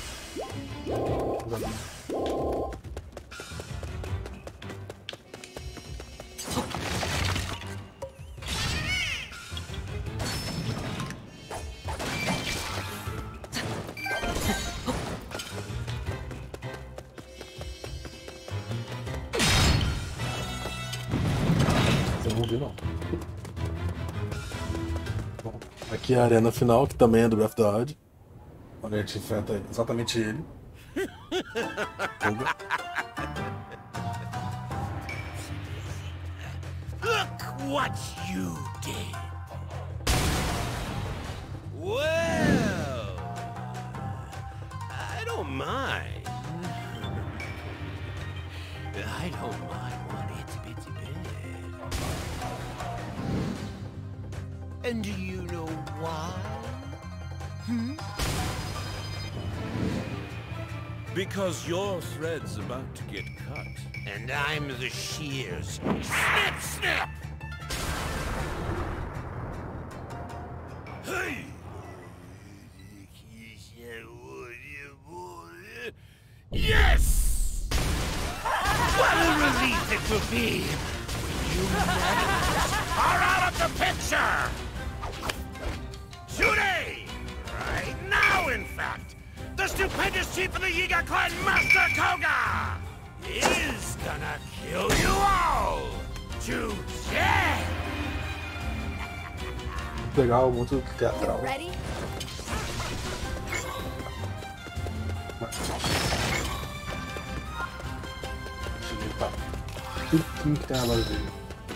Aqui é a arena final, que também é do Breath of the Wild, onde a gente enfrenta exatamente ele. Look what you did. Well, I don't mind. I don't mind one itsy-bitsy bit. And do you know why? Because your thread's about to get cut. And I'm the shears. Snip, snip! Hey! Yes! What a relief it will be when you are out of the picture! Today! Right now, in fact! The stupendous chief of the Yiga clan, Master Koga, is gonna kill you all to death. Legal, muito teatral. Ready? Deixa eu limpar tudo que tem água vazia.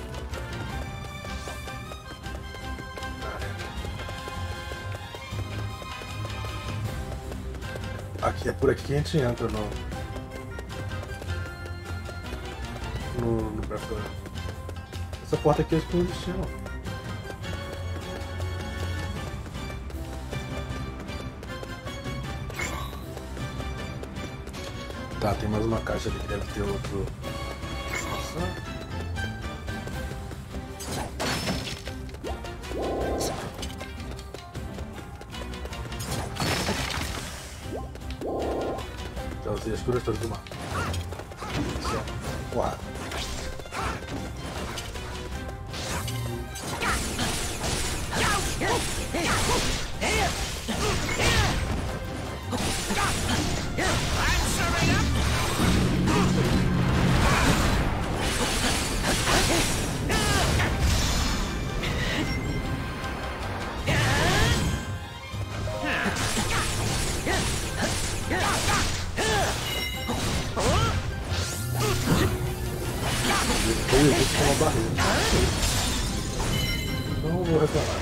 Aqui, é por aqui que a gente entra no Breath of the Wild. Essa porta aqui acho que não existia não. Tá, tem mais uma caixa ali que deve ter outro. Nossa. Já usei as curas todas do mar. Uau. Não vou reclamar.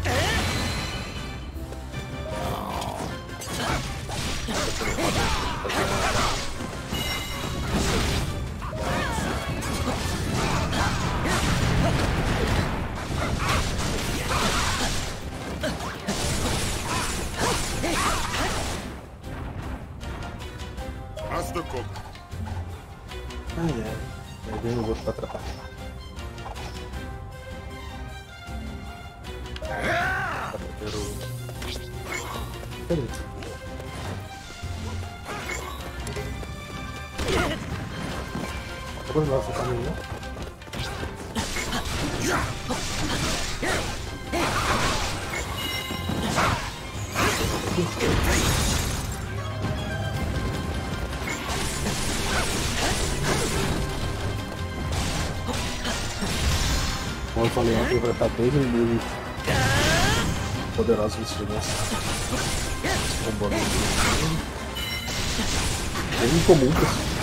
Master Cook. Aí vem o outro pra atrapalhar. Peraí. Agora nosso caminho. Como eu falei, eu vou estar dois inimigos poderosos nesse jogo. É incomum pra esse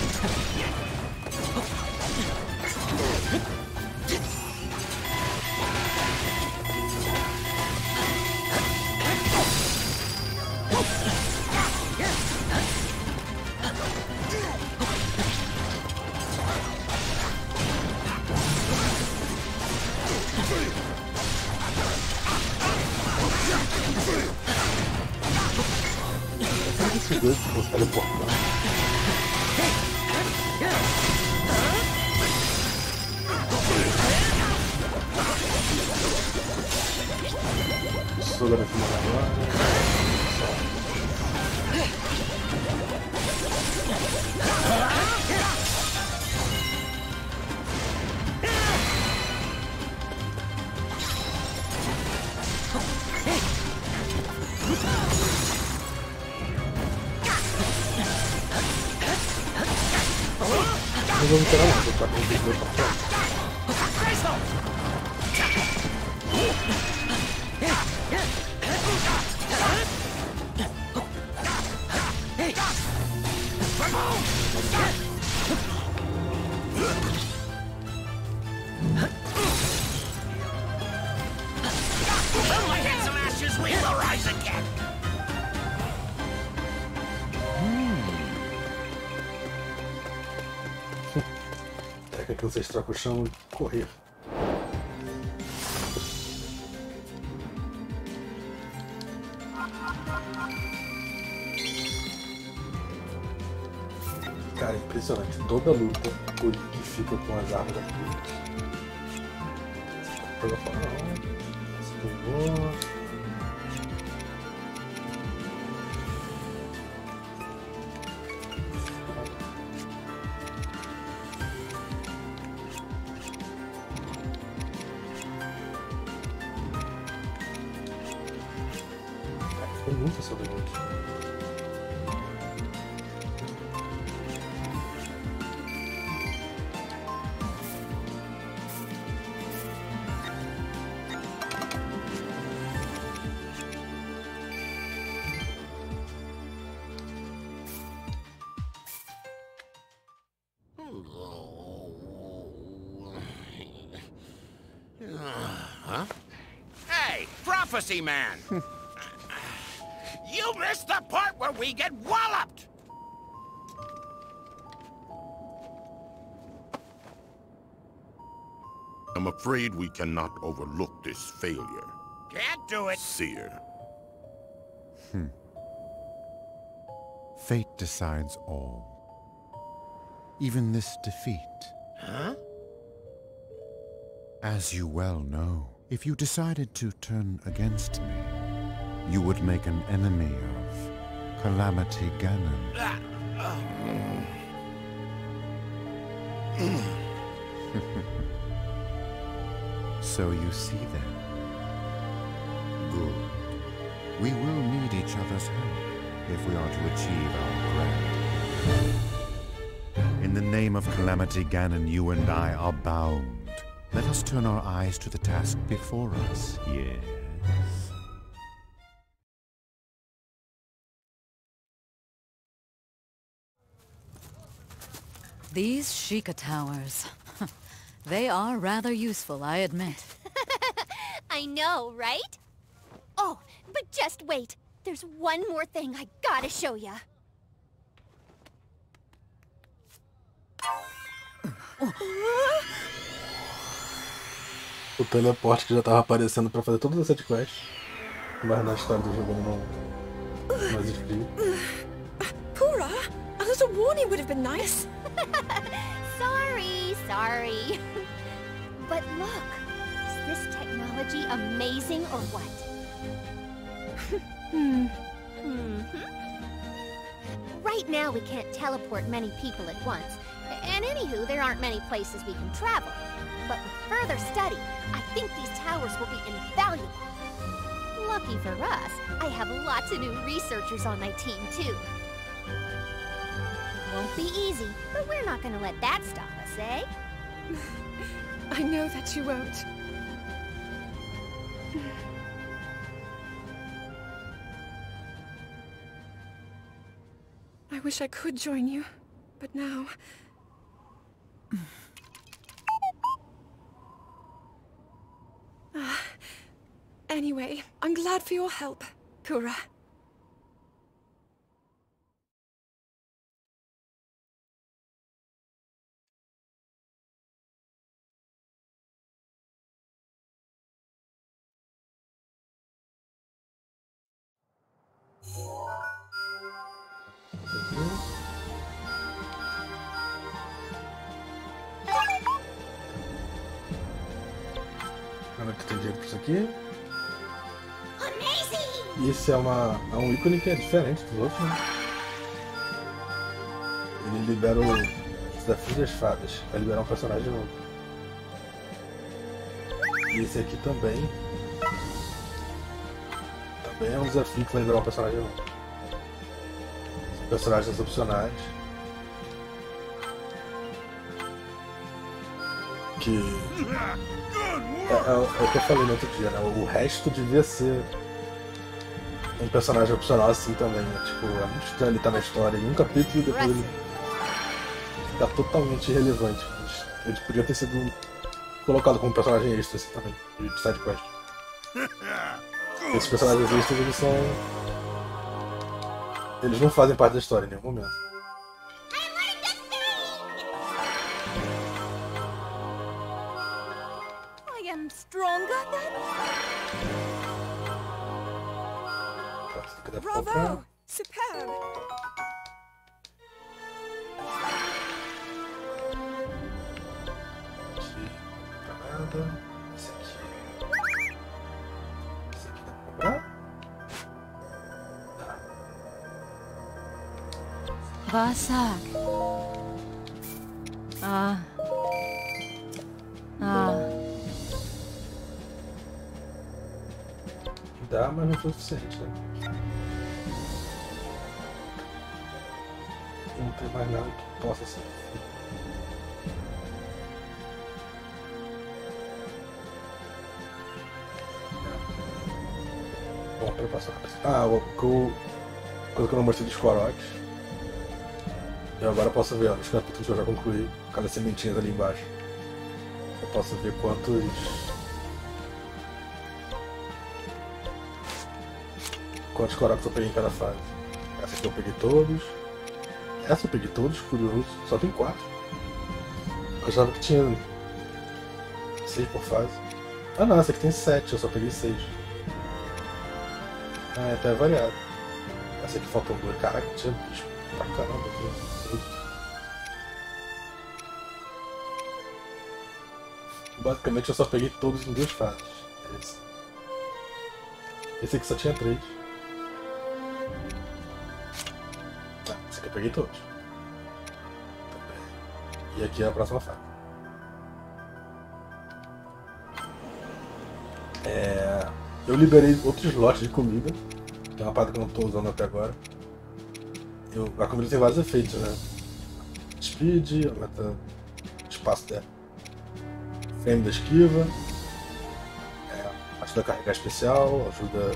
esses dois que fosse teleportar. Sogra aqui agora. Não vou me tirar não, vou estar com os dois pra frente. É que vocês trocam o chão e correr. Cara, impressionante. Toda luta o Link fica com as armas aqui. Pega fora não. Se pegou. Tem muita sobrevivência. Huh? Hey, Prophecy Man! You missed the part where we get walloped! I'm afraid we cannot overlook this failure. Can't do it! Seer. Fate decides all. Even this defeat. Huh? As you well know, if you decided to turn against me, you would make an enemy of Calamity Ganon. So you see then. Good. We will need each other's help if we are to achieve our grand. In the name of Calamity Ganon, you and I are bound. Let us turn our eyes to the task before us. Yes. These Sheikah Towers. They are rather useful, I admit. I know, right? Oh, but just wait. There's one more thing I gotta show ya. O teleporte que já tava aparecendo pra fazer todas essas quests, mas na história do jogo não existia. Pura, a little warning would have been nice. Sorry. But look, is this technology amazing or what? Right now we can't teleport many people at once. And anywho, there aren't many places we can travel. But with further study, I think these towers will be invaluable. Lucky for us, I have lots of new researchers on my team, too. Won't be easy, but we're not gonna let that stop us, eh? I know that you won't. I wish I could join you, but now... Anyway, I'm glad for your help, Pura. Agora que tem dinheiro pra isso aqui. E esse é um ícone que é diferente dos outros, né? Ele libera o desafio das fadas, vai liberar um personagem novo. E esse aqui também é um desafio que vai liberar um personagem novo. Personagens opcionais. Que é o que eu falei no outro dia, né? O resto devia ser um personagem opcional assim também, né? Tipo, é muito estranho ele estar na história em um capítulo e depois ele ficar totalmente irrelevante. Ele podia ter sido colocado como personagem extra assim também, de sidequest. Esses personagens extras, eles não fazem parte da história em nenhum momento. I am stronger than... Bravo! Superb! Aqui, pra nada. Esse aqui dá pra comprar? Vasak. Dá, mas não foi o suficiente, né? Não tem mais nada que possa ser. Bom, para passar coisa que eu não mostrei dos Koroks. Eu agora posso ver, ó, nos capítulos que eu já concluí, cada sementinha ali embaixo. Eu posso ver quantos quantos Koroks eu peguei em cada fase. Essa aqui eu peguei todos. Essa eu peguei todos, curioso. Só tem 4. Eu achava que tinha 6 por fase. Ah não, essa aqui tem 7, eu só peguei 6. Ah, é até variado. Essa aqui faltou 2. Caraca, tinha bicho pra caramba aqui. Basicamente eu só peguei todos em 2 fases. Esse aqui só tinha 3. Esse aqui eu peguei todos. E aqui é a próxima fase. Eu liberei outros slots de comida, que é uma parada que eu não estou usando até agora. A comida tem vários efeitos, né? Speed, aumenta espaço dela. Frame da esquiva, ajuda a carregar especial, ajuda...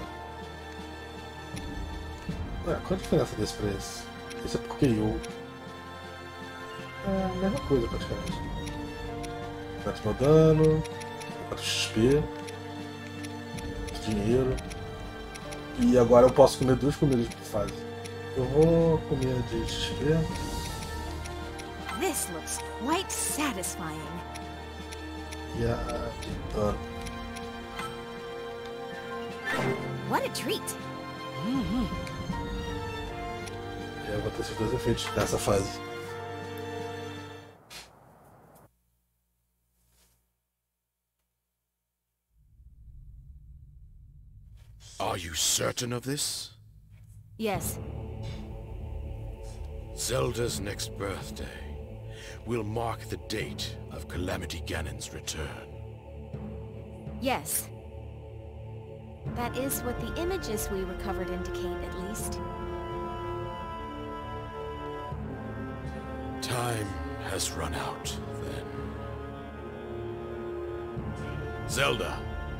Qual a diferença desse pra esse? Esse é porque eu... É a mesma coisa praticamente. Aumenta meu dano, aumenta o XP, dinheiro. E agora eu posso comer 2 comidas por fase. Eu vou comer de XP. This looks quite satisfying. E a de dano. What a treat! E eu vou ter esses 2 efeitos nessa fase. Are you certain of this? Yes. Zelda's next birthday will mark the date of Calamity Ganon's return. Yes. That is what the images we recovered indicate, at least. Time has run out, then. Zelda,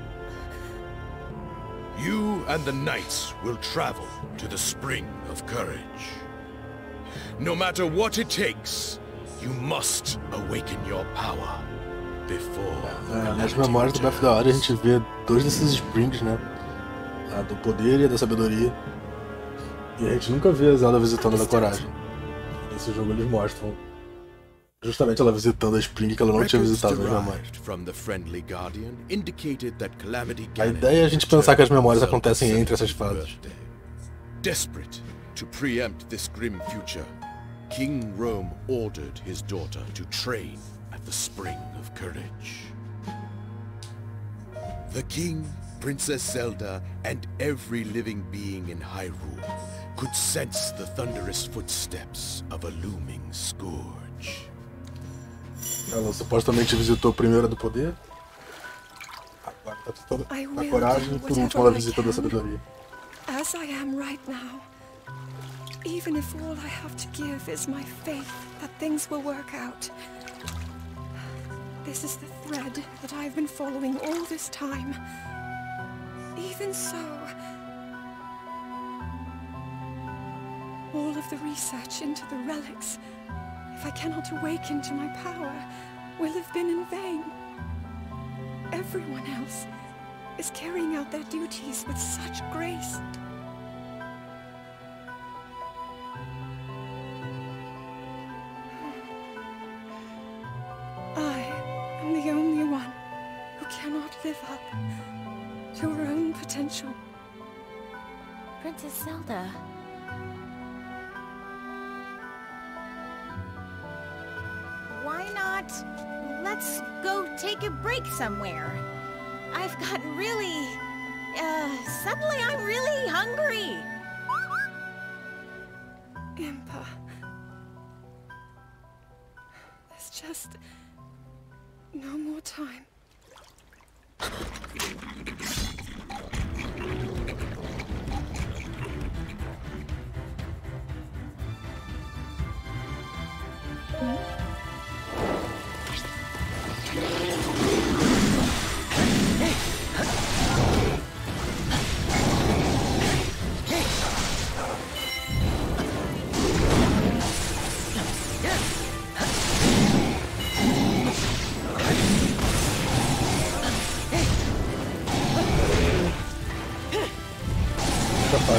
you and the knights will travel to the Spring of Courage. No matter what it takes, you must awaken your power before. Nas memórias do Breath of the Wild a gente vê 2 desses Springs, né? A do poder e a da sabedoria. E a gente nunca vê a Zelda visitando a da coragem. Nesse jogo eles mostram justamente ela visitando a Spring que ela não tinha visitado nas memórias. A ideia é a gente pensar que as memórias acontecem entre essas fases. Desperate to preempt this grim future, King Rome ordered his daughter to train at the Spring of Courage. The king, Princess Zelda, and every living being in Hyrule could sense the thunderous footsteps of a looming scourge. Ela supostamente visitou primeiro a do poder, agora tá toda a coragem e por último ela visita da sabedoria. As I am right now, even if all I have to give is my faith that things will work out. This is the thread that I've been following all this time. Even so, all of the research into the relics, if I cannot awaken to my power, will have been in vain. Everyone else is carrying out their duties with such grace. I am the only one who cannot live up to her own potential. Princess Zelda. Why not? Let's go take a break somewhere. I've gotten really... suddenly I'm really hungry. Impa. There's just no more time.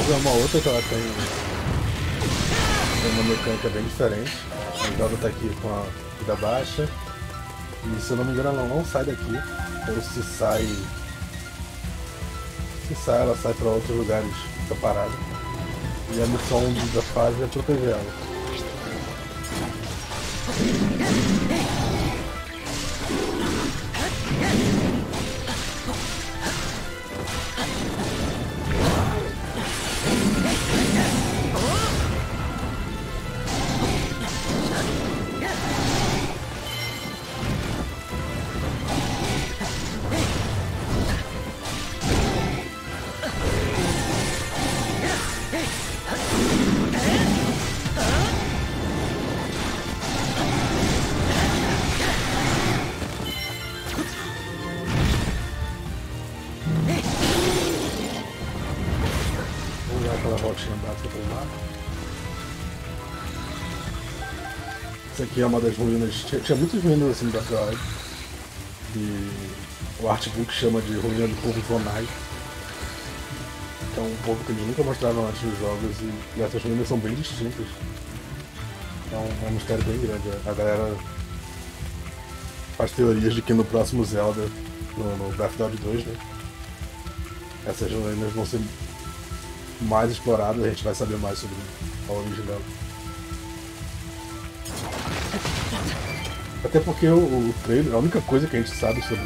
é uma outra que ela tem uma mecânica bem diferente. A Zelda tá aqui com a vida baixa. E se eu não me engano ela não sai daqui. Ou se sai, ela sai para outros lugares separados. E a missão da fase é proteger ela. Essa aqui é uma das ruínas. Tinha muitas ruínas assim da cidade. E o artbook chama de ruína do povo Zonai. Que é um povo que eles nunca mostraram antes nos jogos. E essas ruínas são bem distintas. Então é um mistério bem grande. A galera faz teorias de que no próximo Zelda, no Breath of the Wild 2, né? Essas ruínas vão ser mais exploradas e a gente vai saber mais sobre a origem dela. Até porque o trailer, a única coisa que a gente sabe sobre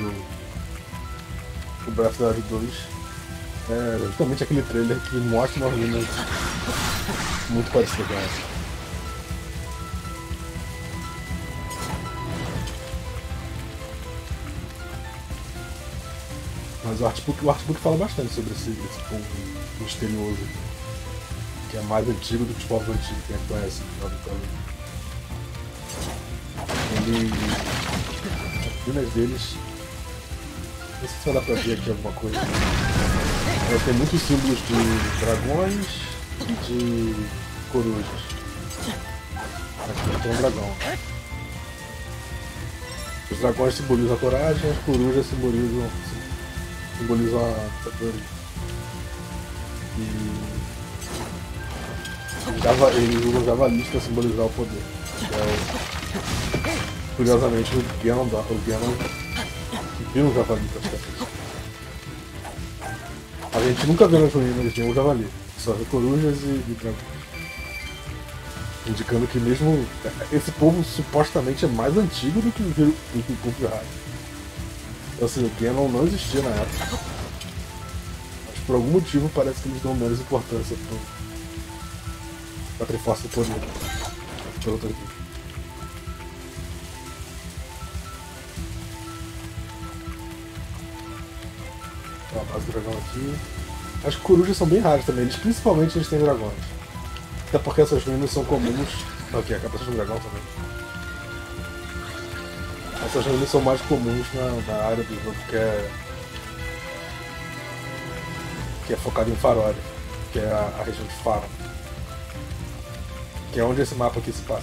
o Breath of the Wild 2 é justamente aquele trailer que mostra uma ruína muito parecida com essa. Mas o artbook fala bastante sobre esse povo misterioso, que é mais antigo do que os povos antigos que a gente conhece. As ruínas deles, não sei se vai dar pra ver aqui alguma coisa. Tem muitos símbolos de dragões e de corujas. Aqui tem um dragão. Os dragões simbolizam a coragem, as corujas simbolizam a sabedoria. E eles usam javalis para simbolizar o poder. Curiosamente o Ganon vira um javali praticamente. A gente nunca vê nas ruínas de um javali, só vê corujas e dragões. Indicando que mesmo esse povo supostamente é mais antigo do que o povo de raio. Então assim, o Ganon não existia na época. Mas por algum motivo parece que eles dão menos importância pra Triforce do Poder. Ó, a base do dragão aqui. As corujas são bem raras também, principalmente eles têm dragões. Até porque essas ruínas são comuns. Aqui, a cabeça do dragão também. Essas ruínas são mais comuns na área do jogo que é focado em Farore, que é a região de Faron. Que é onde esse mapa aqui se passa.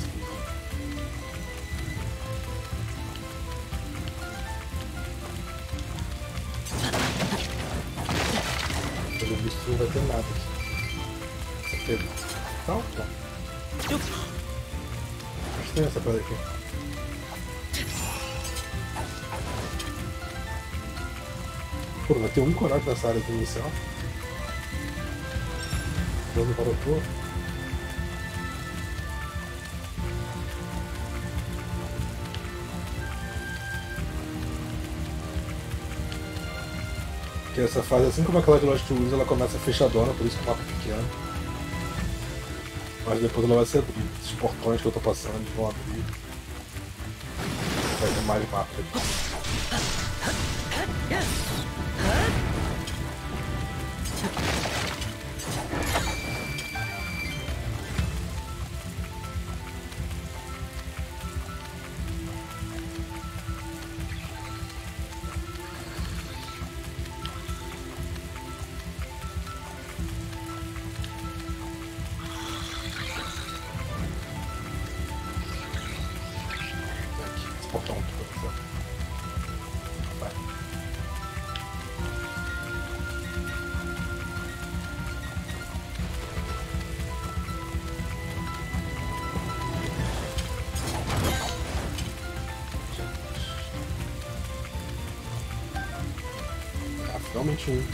Pelo visto não vai ter nada aqui. Isso aqui é... Não? Não. Acho que tem essa coisa aqui. Pô, vai ter um coragem nessa área aqui inicial. Vamos para o topo. Que essa fase, assim como aquela de Lost Woods, ela começa fechadona, por isso que o mapa é pequeno. Mas depois ela vai se abrir. Esses portões que eu tô passando, eles vão abrir. Vai ter mais mapa aqui. Realmente um.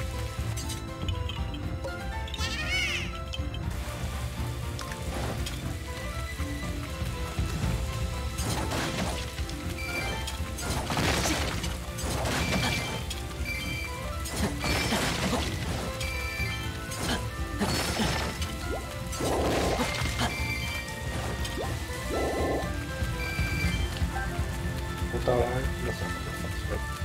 Vou estar lá e começar a fazer isso.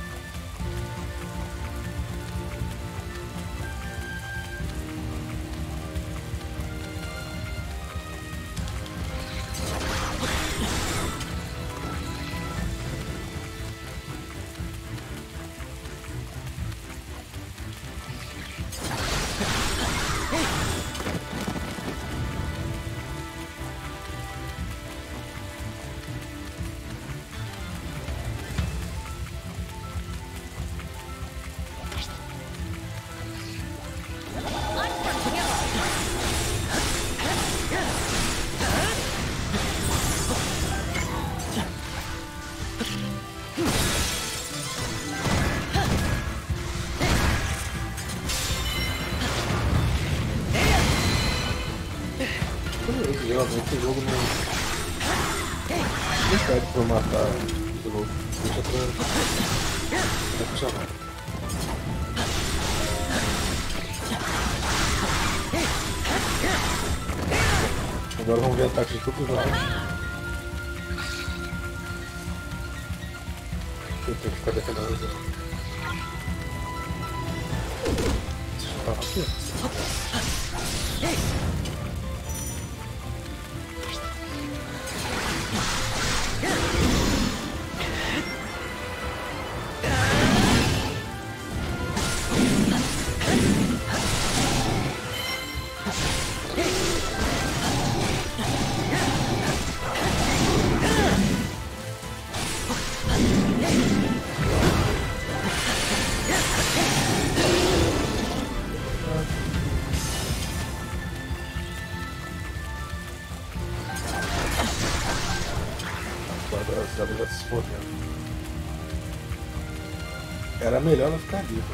Geralmente o jogo não pede pra eu matar o jogo, deixa pra funcionar. Agora vamos ver ataques de todos os lados. Eu tenho que ficar defendendo o jogo. Tá aqui. Já se fodendo. Era melhor não ficar vivo.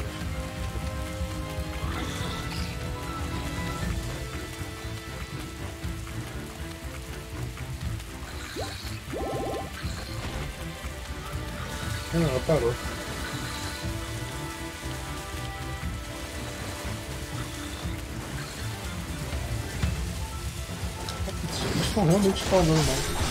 Não, ela parou. Eles estão realmente spawnando mal.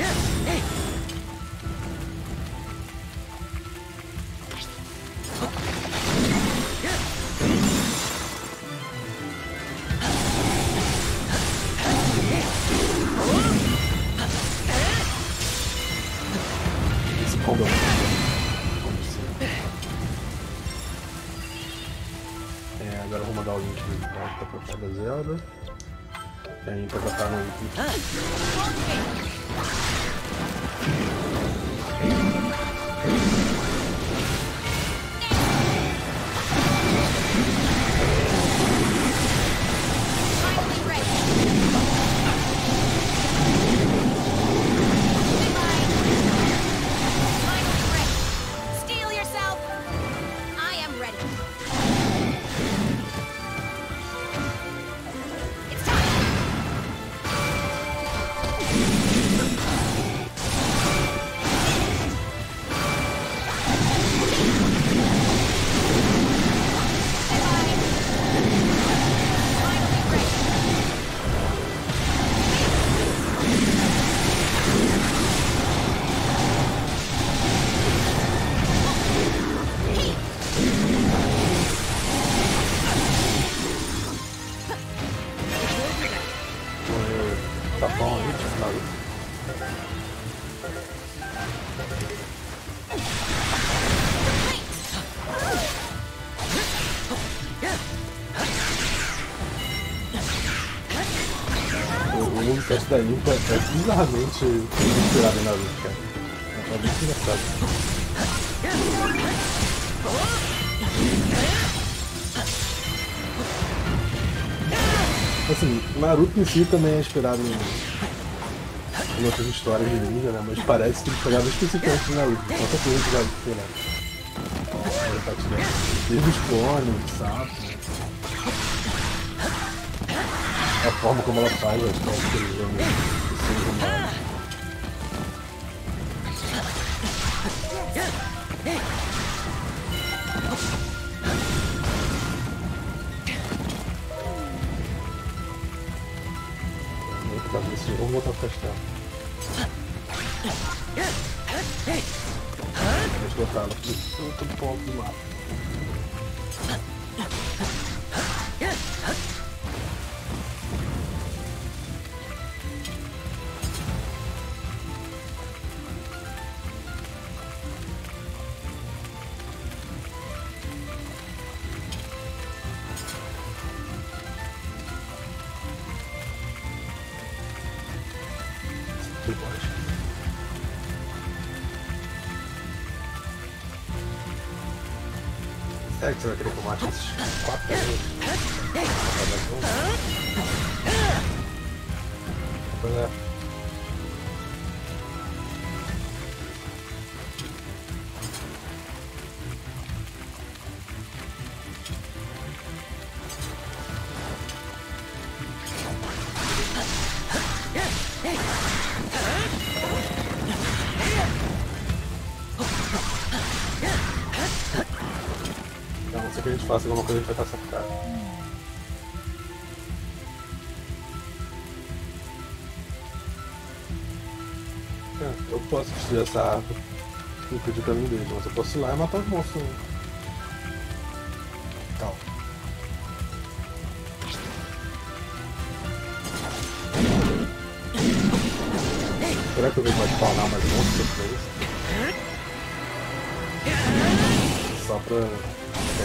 Agora eu vou mandar o link pra trocar da Zelda. Tem pra trocar no Essa daí é bizarramente inspirado em Naruto, cara. É muito engraçado. Assim, Naruto em si também é inspirado em outras histórias de ninja, né? Mas parece que ele pegava especificamente de Naruto. Qualquer coisa que vai, sei lá. Desde os clones, sabe? A forma como ela faz as coisas que eles chamam de seres humanos. Vamos voltar pro castelo. Vamos botar ela pro outro ponto do mapa. Será que você vai querer que eu mate esses 4 vezes? Pois é. Que a gente faça alguma coisa, a gente vai estar safado. Eu posso destruir essa árvore e impedir o caminho dele, mas eu posso ir lá e matar os monstros. Calma. Será que eu venho mais spawnar mais monstros pra isso? Só pra...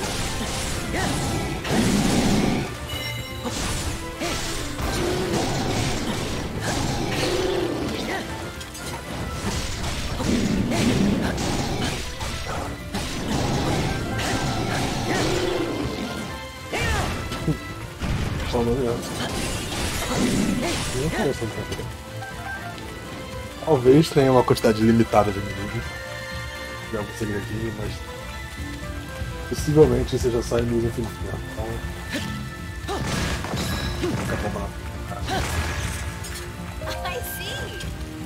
Talvez tenha uma quantidade limitada de inimigos, de algum segredinho, mas possivelmente seja só inimigo infinito. Então, acabou lá. I see.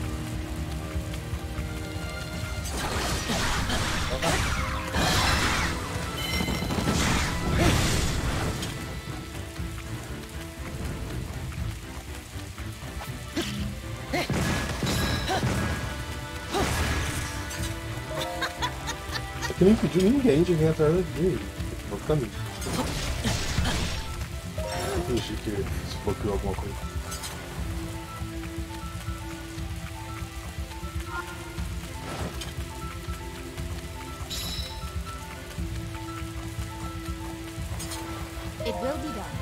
Que não impediu ninguém de vir atrás dele. No caminho. Vou fingir que se bloqueou alguma coisa. It will be done.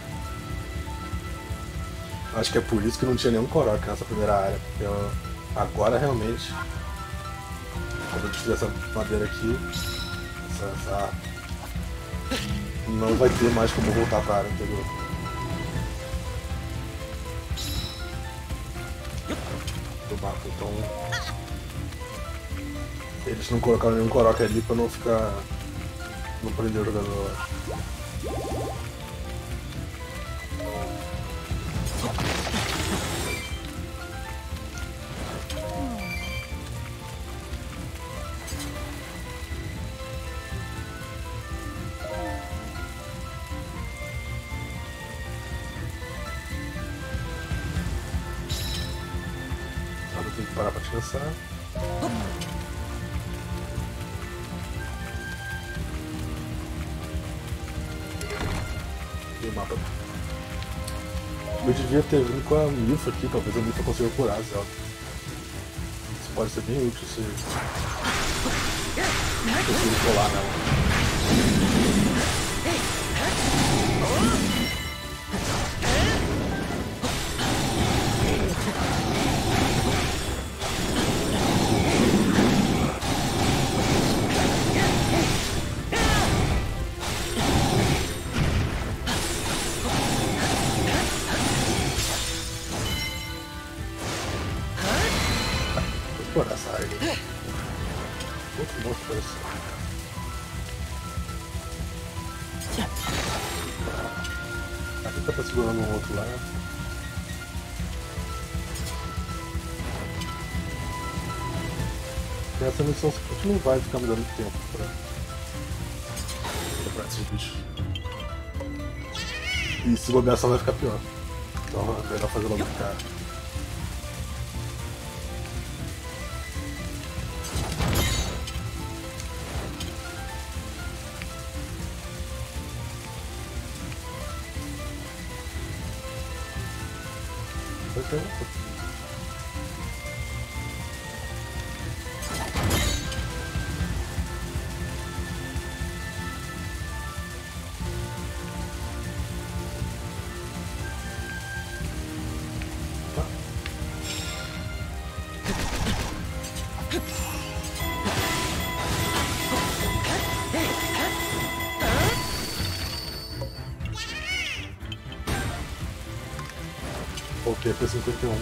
Acho que é por isso que não tinha nenhum Korok nessa primeira área. Porque agora realmente, quando eu destruir essa madeira aqui, essa não vai ter mais como voltar para a área anterior. Do mapa, então eles não colocaram nenhum Korok ali para não ficar, não prender o jogador. Tem que parar para descansar. E o mapa. Eu devia ter vindo com a Milfa aqui, talvez a Milfa consiga curar a Zelda. Isso pode ser bem útil se conseguir colar nela. Por essa área. Outro monstro parecido. Aqui tá segurando um outro lá. Essa missão simplesmente não vai ficar me dando tempo pra esses bichos. E se bobear só vai ficar pior. Então é melhor fazer logo de cara. Voltei pra 51.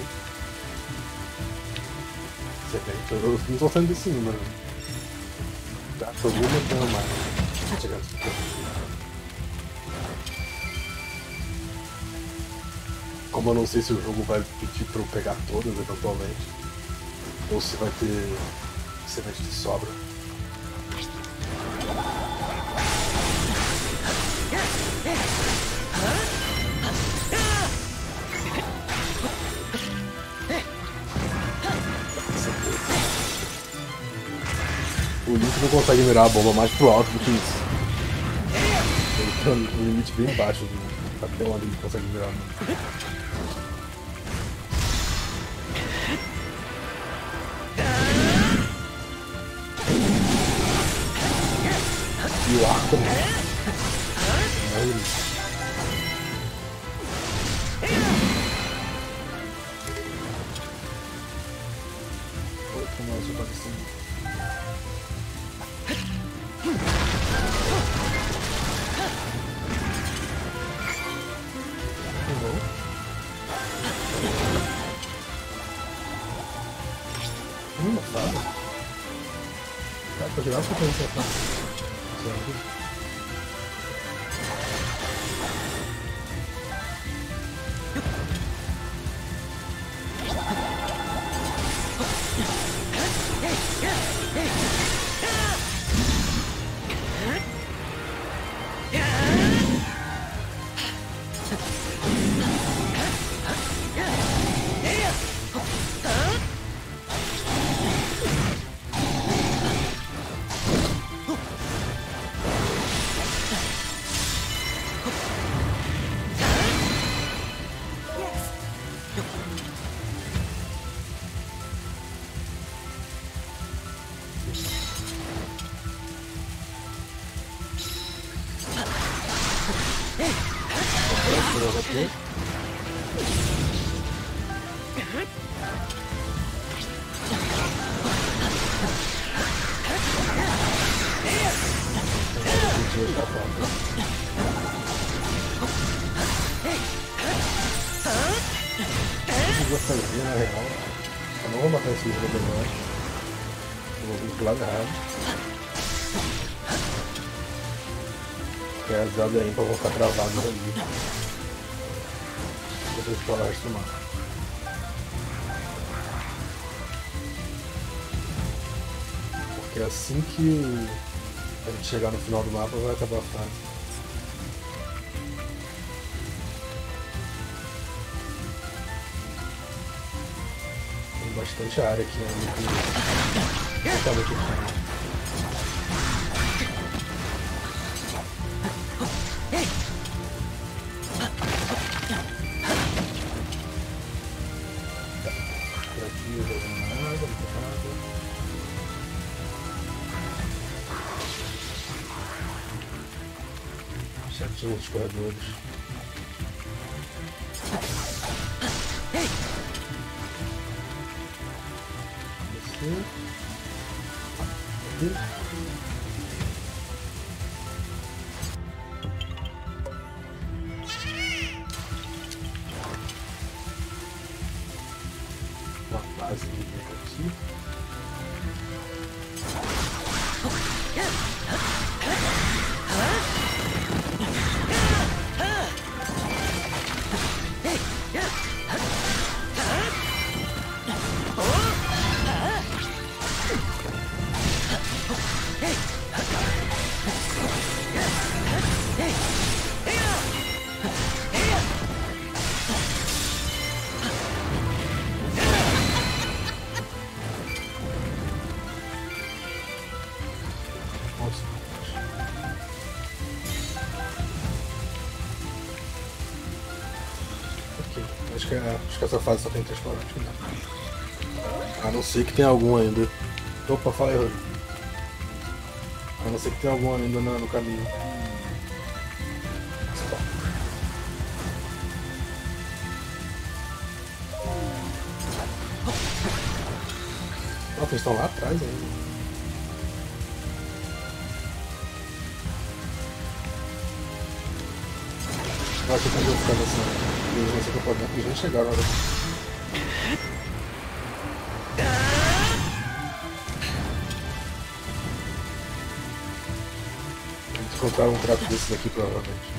Excelente. Eu não tô saindo desse número. Acho alguma coisa mais. Chegando. Como eu não sei se o jogo vai pedir pra eu pegar todas eventualmente, ou se vai ter semente de sobra. O Link não consegue mirar a bomba mais pro alto do que isso. Ele tem um limite bem baixo até onde ele consegue mirar. E o arco outro mouse parecido. Fada. Dá pra jogar com essa fada. Na real, eu não vou matar esse jogo agora. Eu vou vir pro lado errado. Porque as Zelda aí vão ficar travadas ali. Vou explorar o resto do mapa. Porque assim que a gente chegar no final do mapa vai acabar a fase. Bastante área aqui, né? Totalmente aqui. Por aqui eu vou dar nada, não tem nada. Certinho os corredores. Uma base aqui. Acho que essa fase só tem 3 corotes. A não ser que tenha algum ainda. Opa, fala aí, Rodrigo. A não ser que tenha algum ainda no caminho. Nossa, eles estão lá atrás ainda. Eu acho que eu vou ficar nessa campanha. Eles nem chegaram agora. Eles encontraram um trato desse daqui provavelmente.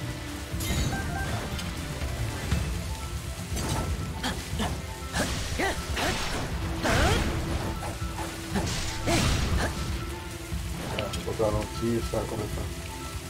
Encontraram aqui e ficaram comentando.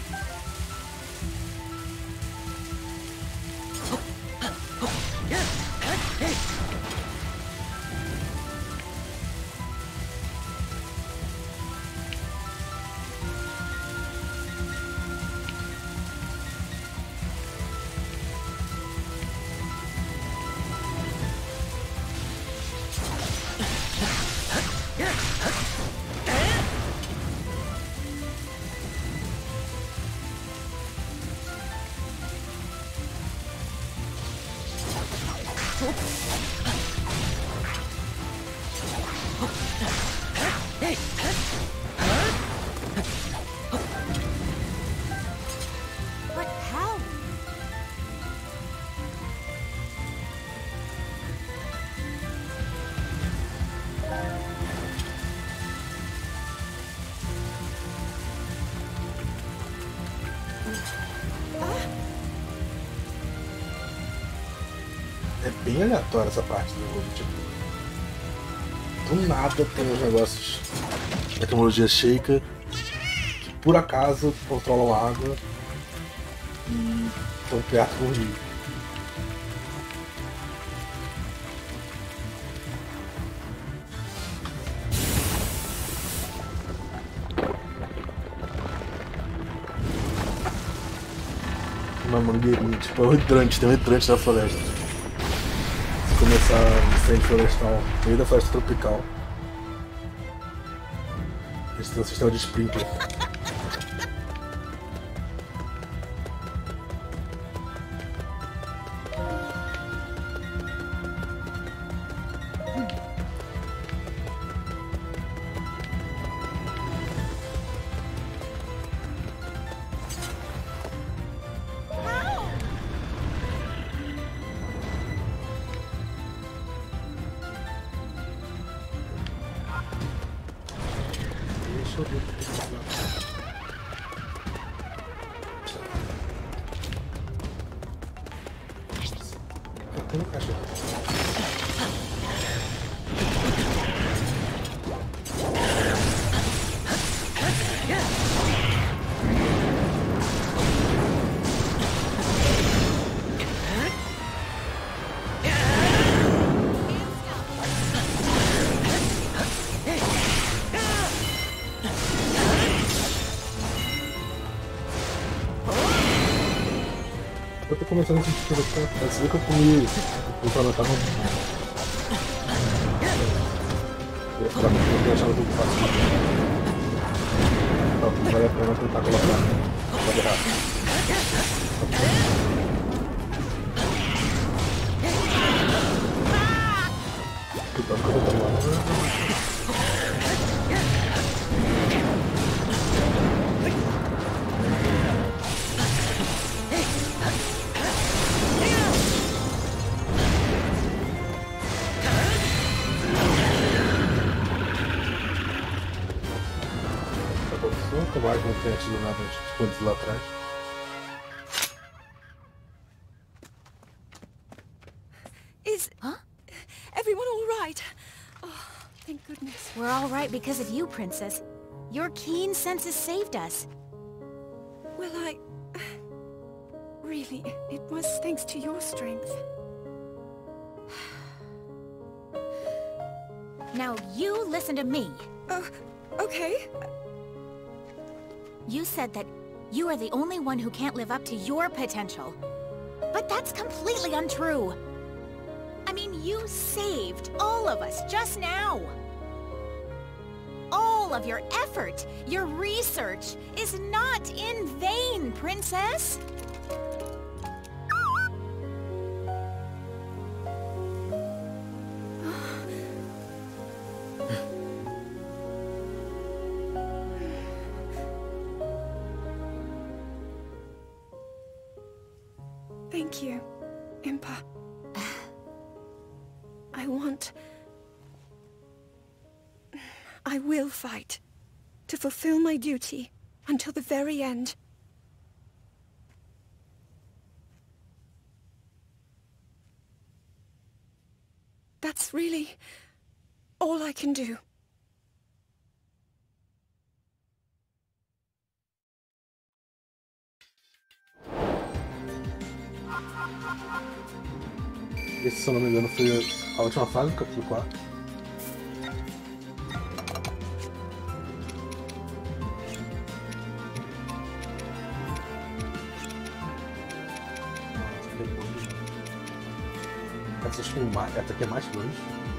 But how? É bem aleatória essa parte do jogo, tipo. Do nada tem os negócios. Tecnologia Sheikah que por acaso controlam água e estão perto do rio. Uma mangueirinha, tipo, é um hidrante, tem um hidrante na floresta. Se começar um incêndio florestal no meio da floresta tropical. Eles têm um sistema de sprinkler. Eu tô começando a sentir que você vê que eu comi o planeta não. Eu tô achando tudo fácil. Não vale a pena tentar colocar. Pode errar. Cuidado que eu vou tomar. Nunca mais não tenha tido nada escondido lá atrás. Is everyone all right? Oh, thank goodness. We're all right because of you, Princess. Your keen senses saved us. Well, really, it was thanks to your strength. Now you listen to me. Okay. You said that you are the only one who can't live up to your potential. But that's completely untrue. mean, you saved all of us just now. All of your effort, your research, is not in vain, Princess. Thank you, Impa. I will fight to fulfill my duty until the very end. That's really all I can do. Esse, se eu não me engano, foi a última fase do capítulo 4. Acho que essa aqui é mais longe.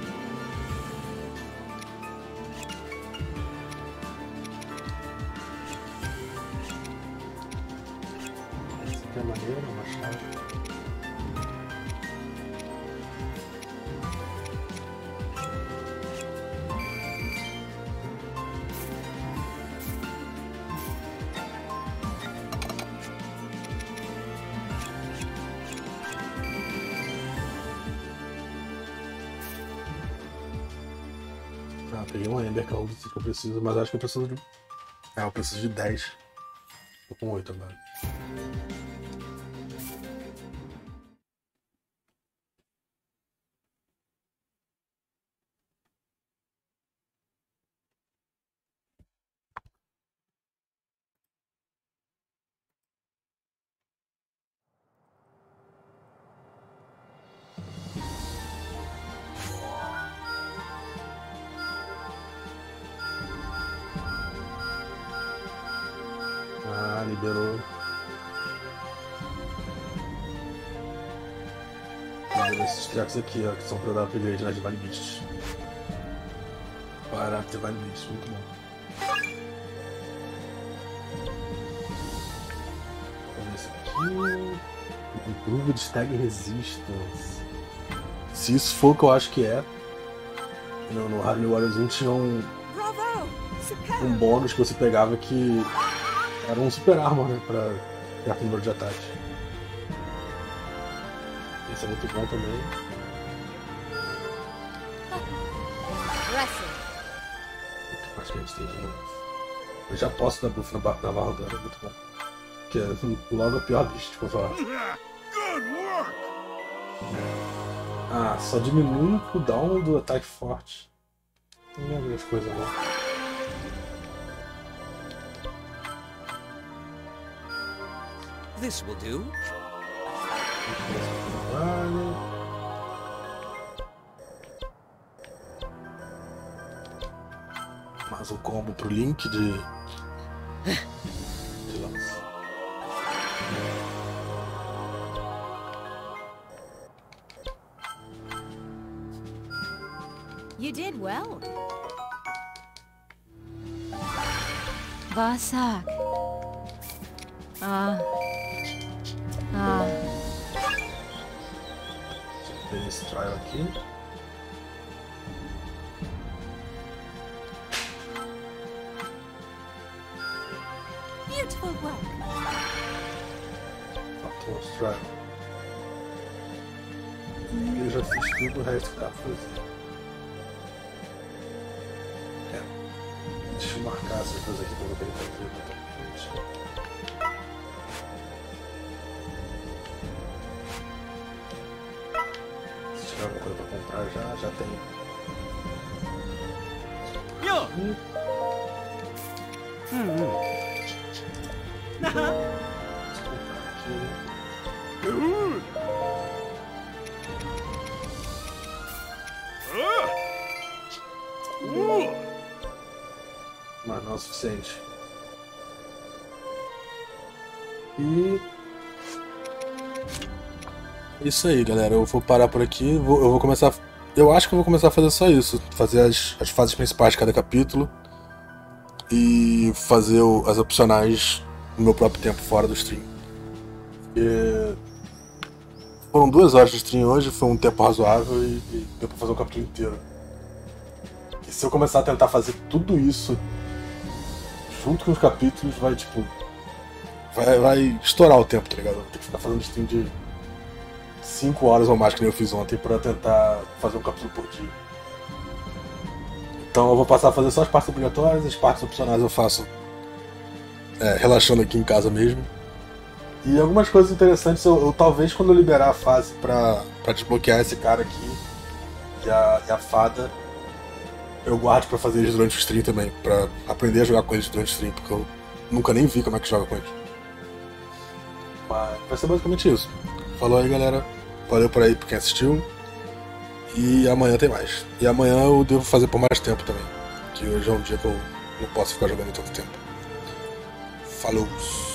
Essa aqui é maneira, uma chave. Peguei uma Ember, que é o que eu preciso, mas acho que eu preciso de... eu preciso de 10. Tô com 8 agora. Liberou esses tracks aqui, ó, que são pra dar upgrade nas Divine Beasts. Para Divine Beasts, muito bom. Esse aqui. Improve de Stag Resistance. Se isso for o que eu acho que é. No Harley Warriors 1 tinha um bônus que você pegava que era um super armor, né, pra certo número de ataques. Esse é muito bom também. Acho que a gente tem de novo. Eu já posso dar buff na barra agora, é muito bom. Que é logo o pior bicho, pra falar. Ah, só diminui o cooldown do ataque forte. Não é grande coisa não. This will do. Mais um combo pro Link de lança. You did well. Vasak. Tem esse trial aqui. Beautiful work. Faltou os trial. Eu já fiz tudo, o resto que dá pra fazer. Deixa eu marcar essas coisas aqui pra eu querer fazer. Se tiver alguma coisa pra comprar, já tem. Mas não é o suficiente. E Isso aí, galera. Eu vou parar por aqui. Eu vou começar. Eu acho que eu vou começar a fazer só isso. Fazer as fases principais de cada capítulo. E fazer as opcionais no meu próprio tempo, fora do stream. Porque foram 2 horas de stream hoje, foi um tempo razoável e deu pra fazer um capítulo inteiro. E se eu começar a tentar fazer tudo isso junto com os capítulos, vai tipo. Vai estourar o tempo, tá ligado? Eu vou ter que ficar fazendo stream de 5 horas ou mais, que nem eu fiz ontem, pra tentar fazer um capítulo por dia. Então eu vou passar a fazer só as partes obrigatórias, as partes opcionais eu faço relaxando aqui em casa mesmo. E algumas coisas interessantes, eu talvez quando eu liberar a fase pra desbloquear esse cara aqui e a fada, eu guarde pra fazer eles durante o stream também, pra aprender a jogar com eles durante o stream, porque eu nunca nem vi como é que joga com eles. Mas vai ser basicamente isso. Falou aí, galera. Valeu por aí por quem assistiu. E amanhã tem mais. E amanhã eu devo fazer por mais tempo também, que hoje é um dia que eu não posso ficar jogando tanto tempo. Falou!